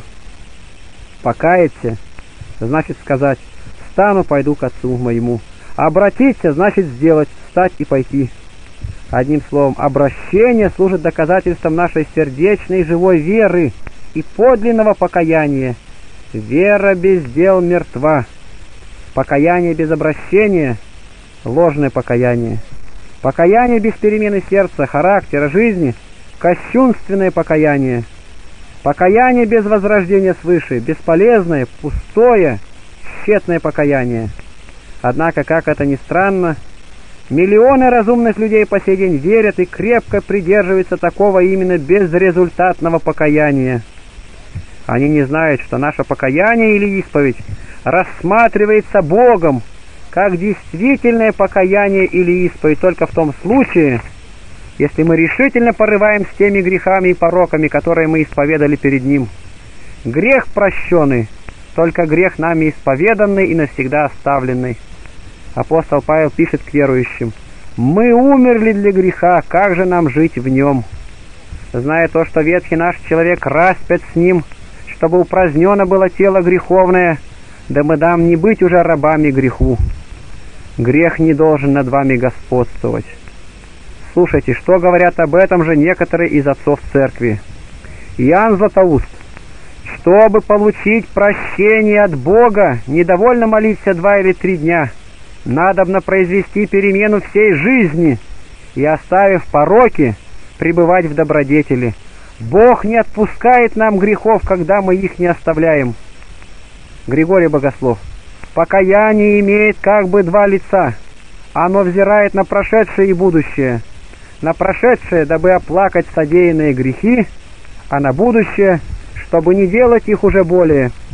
Покаяться значит сказать: встану, пойду к Отцу моему. Обратиться значит сделать, встать и пойти. Одним словом, обращение служит доказательством нашей сердечной живой веры и подлинного покаяния. Вера без дел мертва. Покаяние без обращения — ложное покаяние. Покаяние без перемены сердца, характера, жизни — кощунственное покаяние. Покаяние без возрождения свыше — бесполезное, пустое, тщетное покаяние. Однако, как это ни странно, миллионы разумных людей по сей день верят и крепко придерживаются такого именно безрезультатного покаяния. Они не знают, что наше покаяние или исповедь рассматривается Богом как действительное покаяние или исповедь только в том случае, если мы решительно порываем с теми грехами и пороками, которые мы исповедали перед Ним. Грех прощенный, только грех нами исповеданный и навсегда оставленный. Апостол Павел пишет к верующим: «Мы умерли для греха, как же нам жить в нем? Зная то, что ветхий наш человек распят с ним, чтобы упразднено было тело греховное, да мы дам не быть уже рабами греху. Грех не должен над вами господствовать». Слушайте, что говорят об этом же некоторые из отцов церкви. Иоанн Златоуст: «Чтобы получить прощение от Бога, недовольно молиться 2 или 3 дня. Надобно произвести перемену всей жизни и, оставив пороки, пребывать в добродетели. Бог не отпускает нам грехов, когда мы их не оставляем». Григорий Богослов: «Покаяние имеет как бы 2 лица. Оно взирает на прошедшее и будущее. На прошедшее, дабы оплакать содеянные грехи, а на будущее, чтобы не делать их уже более,